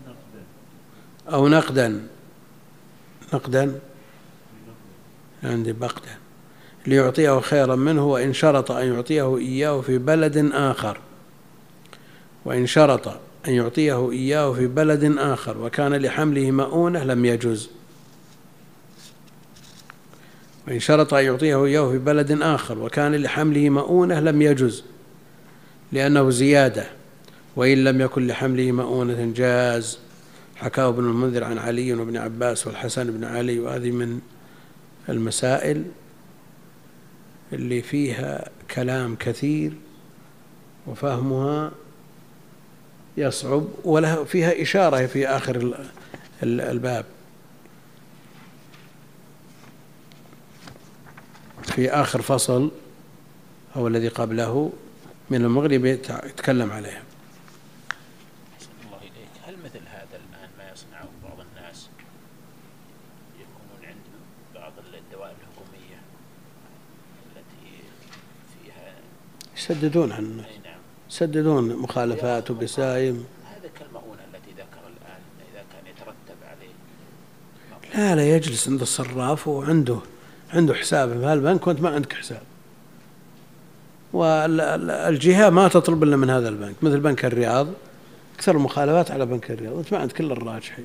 أو نقدا نقدا عندي بقدا ليعطيه خيرا منه، وإن شرط أن يعطيه إياه في بلد آخر وإن شرط أن يعطيه إياه في بلد آخر وكان لحمله مؤونة لم يجز. وإن شرط أن يعطيه إياه في بلد آخر وكان لحمله مؤونة لم يجز لأنه زيادة، وإن لم يكن لحمله مؤونة جاز. حكاه ابن المنذر عن علي وابن عباس والحسن بن علي. وهذه من المسائل اللي فيها كلام كثير وفهمها يصعب، ولها فيها إشارة في آخر الباب، في آخر فصل أو الذي قبله من المغرب يتكلم عليها. الله إليك، هل مثل هذا الآن ما يصنعه بعض الناس يكونون عندهم بعض الدوائر الحكومية التي فيها يسددون عن الناس، يسددون مخالفات وبسايم. هذا كالمؤونة التي ذكر الآن إذا كان يترتب عليه. لا لا يجلس عند الصراف وعنده عنده حساب في هالبنك وأنت ما عندك حساب، والجهة ما تطلب إلا من هذا البنك، مثل بنك الرياض أكثر المخالفات على بنك الرياض، وأنت ما عندك كل الراجحين.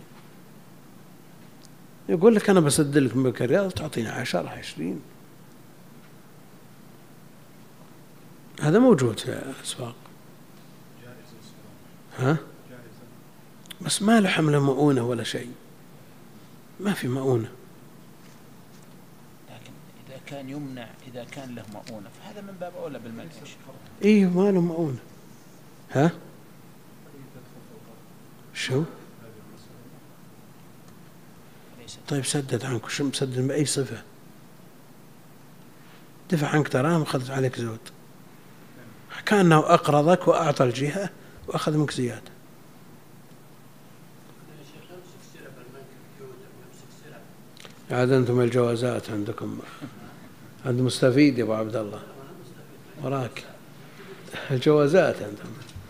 يقول لك أنا بسد لك من بنك الرياض تعطيني عشرة عشرين. هذا موجود في الأسواق. ها؟ بس ما له حمل مؤونة ولا شيء، ما في مؤونة. لكن إذا كان يمنع، إذا كان له مؤونة فهذا من باب أولى بالمنع. إيه ما له مؤونة. ها؟ شو؟ طيب سدد عنك، وش مسدد بأي صفة؟ دفع عنك دراهم وأخذت عليك زود، كأنه أقرضك وأعطى الجهة وأخذ منك زيادة. عاد أنتم الجوازات عندكم عند مستفيد يا أبو عبد الله وراك الجوازات عندهم.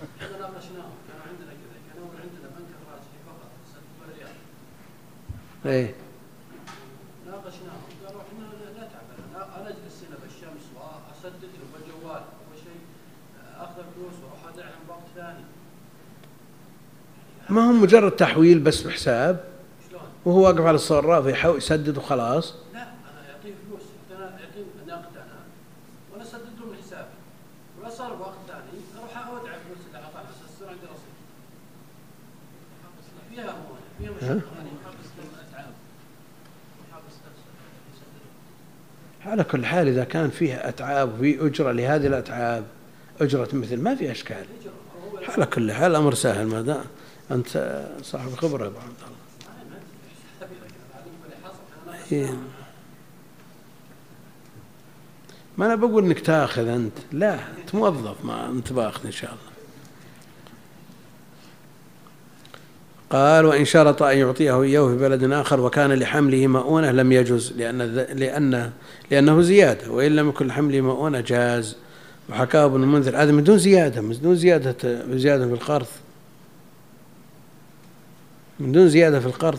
ايه ناقشناهم قالوا احنا نتعب، انا اجلس هنا بالشمس واسدد له بالجوال اول شيء اخذ فلوس واروح ادعم وقت ثاني. ما هم مجرد تحويل بس بحساب وهو واقف على الصراف يحاول يسدد وخلاص. لا انا يعطيه فلوس، انا يعطيني نقد انا وانا اسدد له من حسابي، ولا صار وقت ثاني اروح اودع الفلوس اللي اعطاها على اساس يصير عندي رصيد. فيها امور فيها مشاكل. على كل حال إذا كان فيها أتعاب وفي أجرة لهذه الأتعاب، أجرة مثل ما في أشكال. على كل حال الأمر سهل ما دام أنت صاحب خبرة يا أبو عبد الله. إيه. ما أنا بقول إنك تأخذ أنت، لا أنت موظف، ما أنت باخذ إن شاء الله. قال وإن شرط أن يعطيه إياه في بلد آخر وكان لحمله مؤونة لم يجز لأن لأن لأنه زيادة، وإن لم يكن لحمله مؤونة جاز. وحكاه ابن المنذر هذا من دون زيادة، من دون زيادة زيادة في القرض، من دون زيادة في القرض.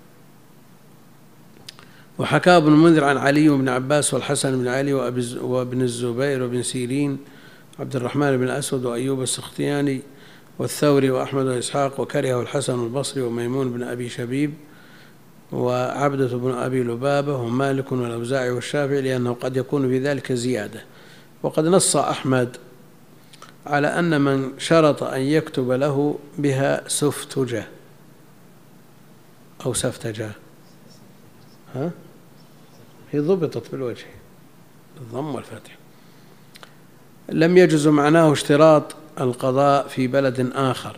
وحكاه ابن المنذر عن علي وابن عباس والحسن بن علي وابن الزبير وابن سيرين عبد الرحمن بن الأسود وأيوب السختياني والثوري وأحمد وإسحاق، وكرهه الحسن البصري وميمون بن أبي شبيب وعبدة بن أبي لبابة ومالك والأوزاعي والشافعي، لأنه قد يكون في ذلك زيادة. وقد نص أحمد على أن من شرط أن يكتب له بها سفتجة أو سفتجة، ها هي ضبطت بالوجه الضم والفتح، لم يجز معناه اشتراط القضاء في بلد آخر.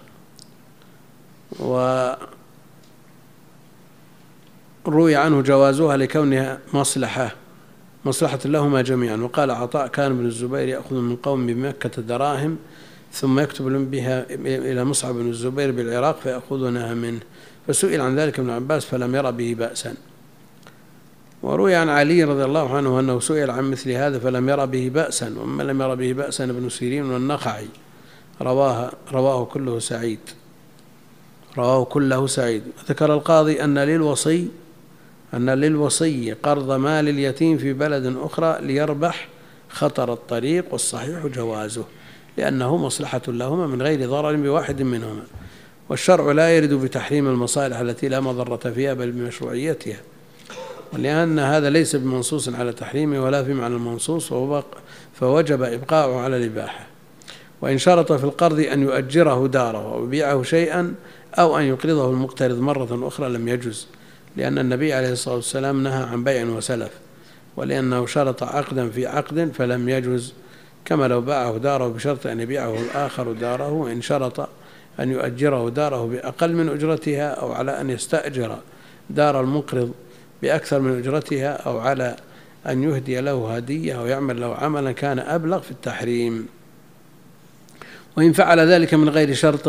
وروي عنه جوازها لكونها مصلحة مصلحة لهما جميعا. وقال عطاء كان ابن الزبير يأخذ من قوم بمكة دراهم ثم يكتب لهم بها إلى مصعب بن الزبير بالعراق فيأخذونها منه، فسئل عن ذلك ابن عباس فلم ير به بأسا. وروي عن علي رضي الله عنه أنه سئل عن مثل هذا فلم ير به بأسا، ومن لم ير به بأسا ابن سيرين والنخعي رواه رواه كله سعيد رواه كله سعيد. ذكر القاضي أن للوصي أن للوصي قرض مال اليتيم في بلد أخرى ليربح خطر الطريق، والصحيح جوازه لأنه مصلحة لهما من غير ضرر بواحد منهما. والشرع لا يرد بتحريم المصالح التي لا مضرة فيها بل بمشروعيتها. ولأن هذا ليس بمنصوص على تحريمه ولا في معنى المنصوص، فوجب إبقاؤه على الإباحة. وإن شرط في القرض أن يؤجره داره أو يبيعه شيئا أو أن يقرضه المقترض مرة أخرى لم يجز، لأن النبي عليه الصلاة والسلام نهى عن بيع وسلف، ولأنه شرط عقدا في عقد فلم يجز، كما لو باعه داره بشرط أن يبيعه الآخر داره، وإن شرط أن يؤجره داره بأقل من أجرتها، أو على أن يستأجر دار المقرض بأكثر من أجرتها، أو على أن يهدي له هدية أو يعمل له عملا، كان أبلغ في التحريم. وإن فعل ذلك من غير شرط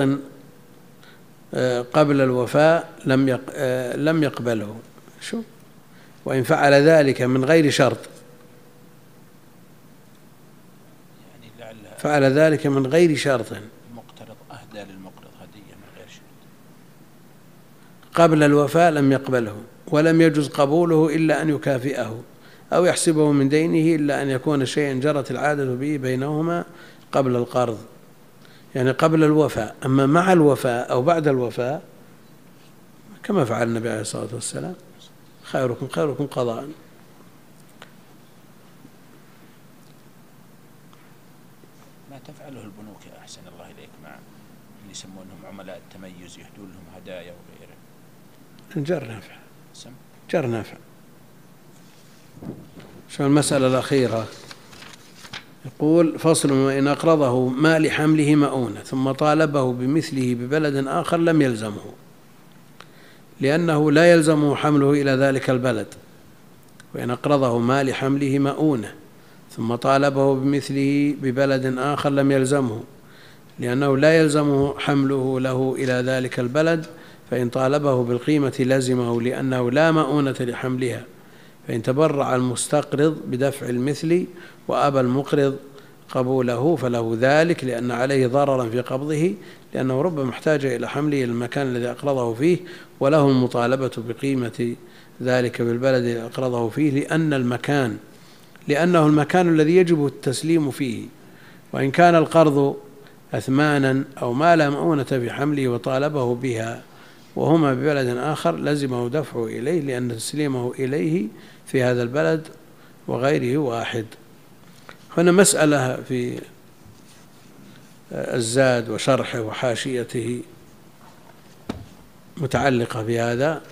قبل الوفاء لم لم يقبله. شو؟ وإن فعل ذلك من غير شرط، فعل ذلك من غير شرط، المقترض أهدى للمقرض هدية من غير شرط قبل الوفاء لم يقبله، ولم يجوز قبوله إلا أن يكافئه أو يحسبه من دينه، إلا أن يكون شيئا جرت العادة به بينهما قبل القرض، يعني قبل الوفاء. أما مع الوفاء أو بعد الوفاء كما فعل النبي عليه الصلاة والسلام: خيركم خيركم قضاء. ما تفعله البنوك يا أحسن الله إليك مع اللي يسمونهم عملاء التميز، يهدون لهم هدايا وغيره؟ جر نافع، جر نافع. شو المسألة الأخيرة؟ يقول: فصل: وإن أقرضه ما لحمله مؤونة ثم طالبه بمثله ببلد آخر لم يلزمه، لأنه لا يلزمه حمله إلى ذلك البلد. وإن أقرضه ما لحمله مؤونة ثم طالبه بمثله ببلد آخر لم يلزمه، لأنه لا يلزمه حمله له إلى ذلك البلد، فإن طالبه بالقيمة لزمه، لأنه لا مؤونة لحملها. فإن تبرع المستقرض بدفع المثل وأبى المقرض قبوله فله ذلك، لأن عليه ضررا في قبضه، لأنه ربما احتاج إلى حمله إلى المكان الذي أقرضه فيه، وله المطالبة بقيمة ذلك بالبلد الذي أقرضه فيه، لأن المكان لأنه المكان الذي يجب التسليم فيه. وإن كان القرض أثمانا أو ما لا مؤونة في حمله وطالبه بها وهما ببلد آخر لزمه دفعه إليه، لأن تسليمه إليه في هذا البلد وغيره واحد. هنا مسألة في الزاد وشرحه وحاشيته متعلقة بهذا.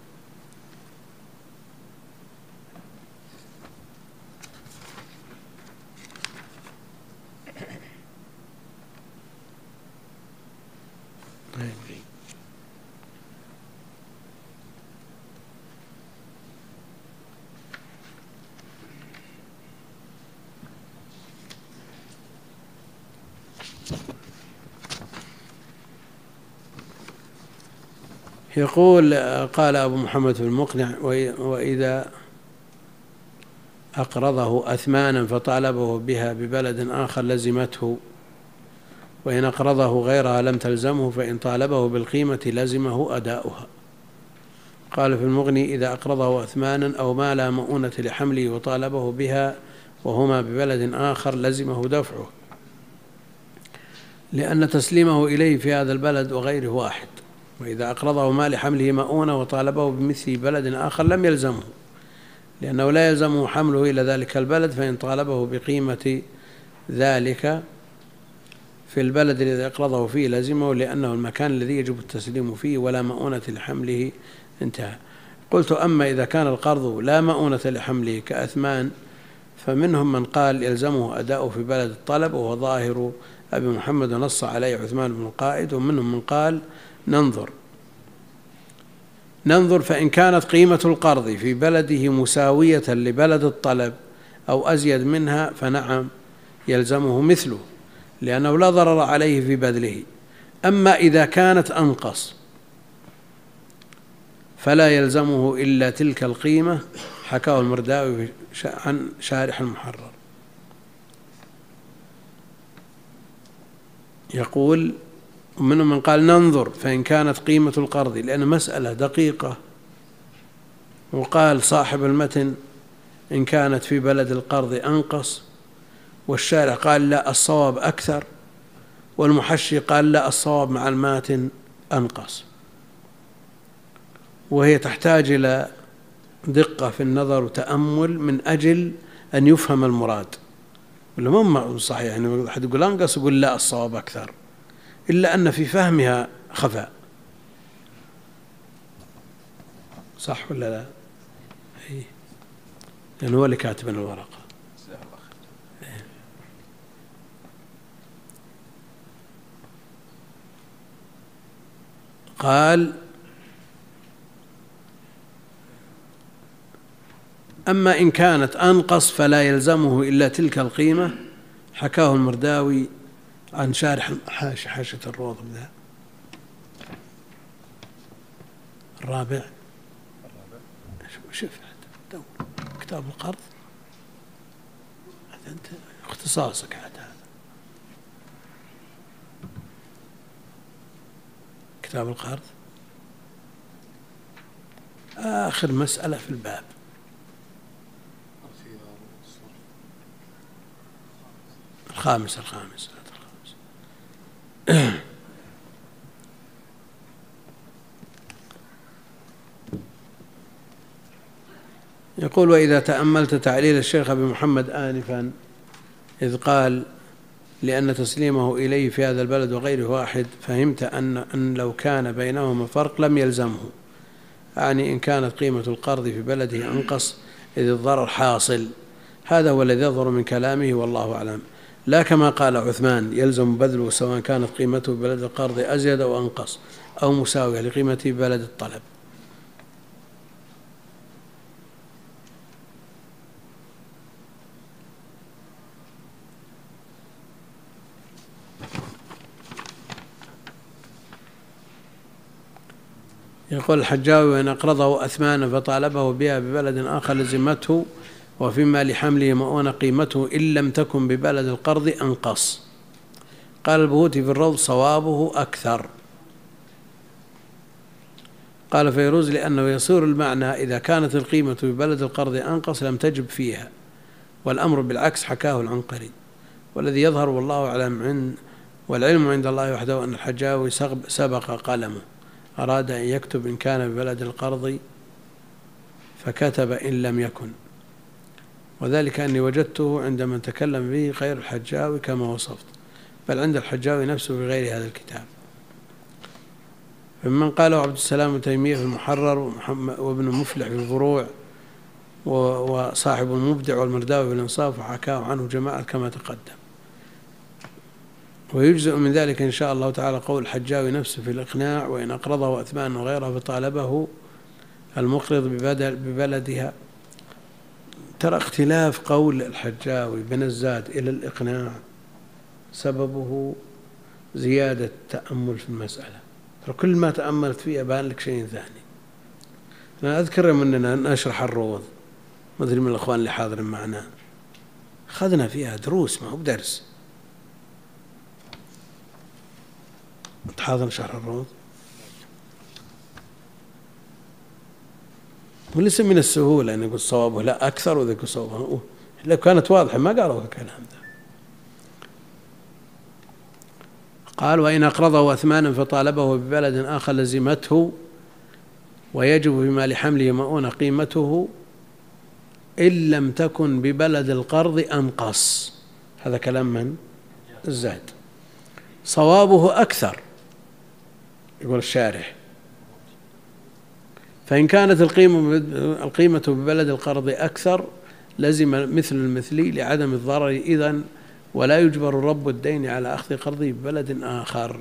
يقول: قال أبو محمد في المقنع: وإذا أقرضه أثمانا فطالبه بها ببلد آخر لزمته، وإن أقرضه غيرها لم تلزمه، فإن طالبه بالقيمة لزمه أداؤها. قال في المغني: إذا أقرضه أثمانا أو ما لا مؤونة لحمله وطالبه بها وهما ببلد آخر لزمه دفعه، لأن تسليمه إليه في هذا البلد وغيره واحد. وإذا أقرضه ما لحمله مؤونة وطالبه بمثل بلد آخر لم يلزمه، لأنه لا يلزمه حمله إلى ذلك البلد، فإن طالبه بقيمة ذلك في البلد الذي أقرضه فيه لزمه، لأنه المكان الذي يجب التسليم فيه ولا مؤونة لحمله. انتهى. قلت: أما إذا كان القرض لا مؤونة لحمله كأثمان فمنهم من قال يلزمه أداؤه في بلد الطلب، وهو ظاهر أبي محمد ونص عليه عثمان بن القائد، ومنهم من قال ننظر ننظر فإن كانت قيمة القرض في بلده مساوية لبلد الطلب أو أزيد منها فنعم يلزمه مثله، لأنه لا ضرر عليه في بذله. أما إذا كانت أنقص فلا يلزمه إلا تلك القيمة، حكاه المرداوي عن شارح المحرر. يقول: ومنهم من قال ننظر فإن كانت قيمة القرض، لأن مسألة دقيقة. وقال صاحب المتن: إن كانت في بلد القرض أنقص، والشارع قال لا الصواب أكثر، والمحشي قال لا الصواب مع الماتن أنقص. وهي تحتاج إلى دقة في النظر وتأمل من أجل أن يفهم المراد، ولا مو صحيح يعني أحد يقول أنقص يقول لا الصواب أكثر، إلا أن في فهمها خفاء. صح ولا لا؟ أي، لأن هو اللي كاتب الورقة. قال: أما إن كانت أنقص فلا يلزمه إلا تلك القيمة. حكاه المرداوي عن شارح حاشية الروض ذا الرابع. شوف دور كتاب القرض، هذا أنت اختصاصك عاد. هذا كتاب القرض آخر مسألة في الباب. الخامس الخامس الخامس يقول: وإذا تأملت تعليل الشيخ أبي محمد آنفا إذ قال: لأن تسليمه إليه في هذا البلد وغيره واحد، فهمت أن, أن لو كان بينهما فرق لم يلزمه، يعني إن كانت قيمة القرض في بلده أنقص إذ الضرر حاصل. هذا هو الذي يظهر من كلامه والله أعلم، لا كما قال عثمان يلزم بذله سواء كانت قيمته ببلد القرض أزيد أو أنقص أو مساوية لقيمته ببلد الطلب. يقول الحجاوي: وإن أقرضه أثمانا فطالبه بها ببلد آخر لزمته، وفيما لحمله مؤونة قيمته إن لم تكن ببلد القرض أنقص. قال البهوتي في الروض: صوابه أكثر. قال فيروز: لأنه يصير المعنى إذا كانت القيمة ببلد القرض أنقص لم تجب فيها، والأمر بالعكس. حكاه العنقري. والذي يظهر والله أعلم عند والعلم عند الله وحده أن الحجاوي سبق قلمه، أراد أن يكتب إن كان ببلد القرض فكتب إن لم يكن، وذلك أني وجدته عندما تكلم به غير الحجاوي كما وصفت، بل عند الحجاوي نفسه في غير هذا الكتاب. فمن قاله عبد السلام بن تيمية في المحرر وابن مفلح في الفروع وصاحب المبدع والمرداوي في الإنصاف، وحكاه عنه جماعة كما تقدم. ويجزئ من ذلك إن شاء الله تعالى قول الحجاوي نفسه في الإقناع: وإن أقرضه أثمان وغيره فطالبه المقرض ببلدها. ترى اختلاف قول الحجاوي بن الزاد إلى الإقناع سببه زيادة تأمل في المسألة. ترى كل ما تأملت فيه أبان لك شيء ثاني. أنا أذكر مننا نشرح الروض، ما أدري من الأخوان اللي حاضرين معنا، أخذنا فيها دروس، ما هو بدرس. تحاضر شرح الروض وليس من السهولة أن يقول صوابه لا أكثر وذلك صوابه، لو كانت واضحة ما قالوا الكلام ذا. قال: وإن أقرضه أثمانا فطالبه ببلد آخر لزمته، ويجب بما لحمله مؤونة قيمته إن لم تكن ببلد القرض أنقص. هذا كلام من؟ الزاد. صوابه أكثر، يقول الشارح، فإن كانت القيمة القيمة ببلد القرض أكثر لزم مثل المثلي لعدم الضرر إذن، ولا يجبر رب الدين على أخذ قرضه ببلد آخر.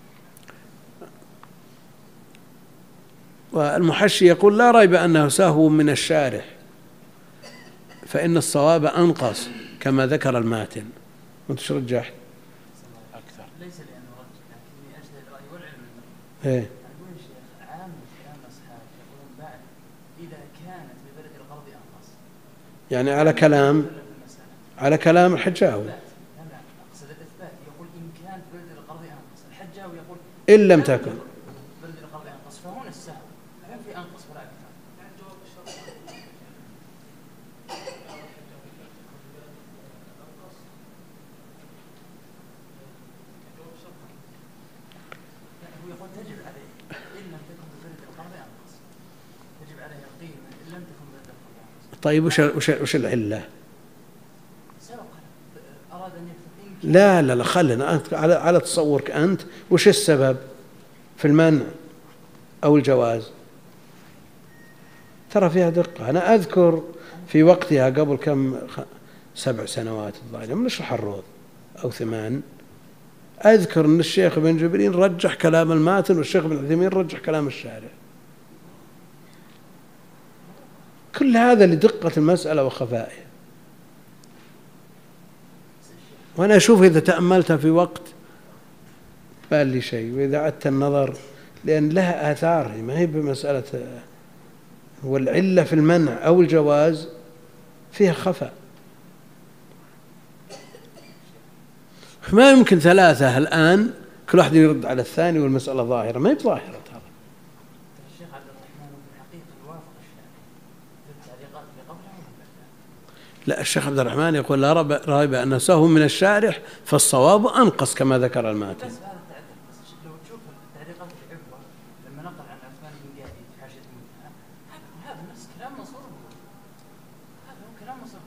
والمحشي يقول: لا ريب أنه سهو من الشارح، فإن الصواب أنقص كما ذكر الماتن. وأنت شو رجحت؟ أكثر. ليس لأنه رجح، لكن أجل الرأي والعلم. إيه. أقول يا شيخ عام كلام الأصحاب يقولون بعد إذا كانت ببلد القرض أنقص. يعني على كلام على كلام الحجاوي. لا لا أقصد الإثبات، يقول إن كانت ببلد القرض أنقص، الحجاوي يقول إن لم تكن بلد القرض أنقص، فهنا السهو لا في أنقص ولا أكثر. تجب عليه إن لم تكن ببلد القرض أنقص، تجب عليه القيمة إن لم تكن طيب وش وش وش العلة؟ سبق أراد أن يفتح. لا لا لا خلنا أنت على على تصورك أنت، وش السبب في المنع أو الجواز؟ ترى فيها دقة. أنا أذكر في وقتها قبل كم سبع سنوات الظاهر من نشرح الروض أو ثمان، أذكر أن الشيخ بن جبرين رجح كلام الماتن والشيخ بن عثيمين رجح كلام الشارع. كل هذا لدقة المسألة وخفائها. وأنا أشوف إذا تأملتها في وقت بال لي شيء، وإذا عدت النظر لأن لها آثار، ما هي بمسألة والعلة في المنع أو الجواز فيها خفاء. ما يمكن ثلاثة الآن كل واحد يرد على الثاني والمسألة ظاهرة، ما هي ظاهرة. ترى الشيخ عبد الرحمن في الحقيقة يوافق الشارع في التعليقات اللي قبلها ومن بعدها. لا، الشيخ عبد الرحمن يقول لا ريب أن سهو من الشارح فالصواب أنقص كما ذكر الماتن. بس هذا التعليق، بس لو تشوف التعليقات اللي عقبه لما نقل عن عثمان بن قاعد في حاشية المنتهى، هذا هذا نفس كلام منصور، هذا هو كلام منصور.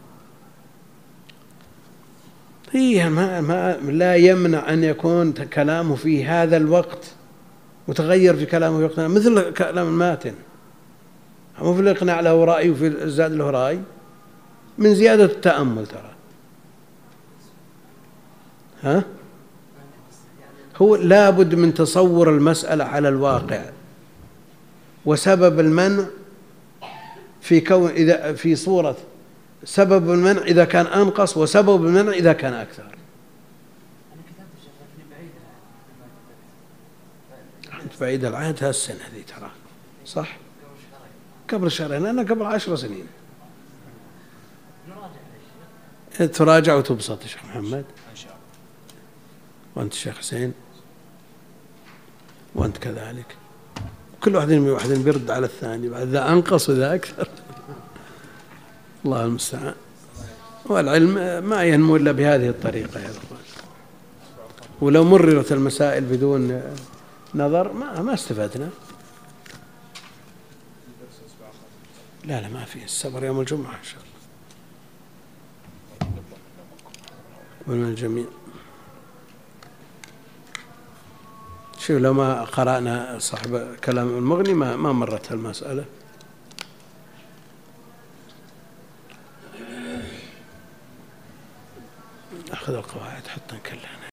هي ما ما لا يمنع أن يكون كلامه في هذا الوقت متغير في كلامه في وقتنا، مثل كلام الماتن. مو في الإقناع له رأي وفي الزاد له رأي من زيادة التأمل. ترى ها هو لابد من تصور المسألة على الواقع، وسبب المنع في كون إذا في صورة سبب المنع إذا كان أنقص، وسبب المنع إذا كان أكثر. أنا كتبت الشيخ لكني بعيد عنه. أنت بعيد العهد هالسنة هذه ترى صح؟ قبل شهرين، أنا قبل عشر سنين. تراجع وتبسط يا شيخ محمد إن شاء الله. وأنت الشيخ حسين وأنت كذلك. كل واحد واحد بيرد على الثاني، بعد ذا أنقص وذا أكثر. الله المستعان. والعلم ما ينمو إلا بهذه الطريقة يا أخوان. ولو مررت المسائل بدون نظر ما ما استفدنا. لا لا ما في، السبر يوم الجمعة إن شاء الله ومن الجميع. شوف لو ما قرأنا صاحب كلام المغني ما ما مرت المسألة. أخذ القواعد حتى نكلها.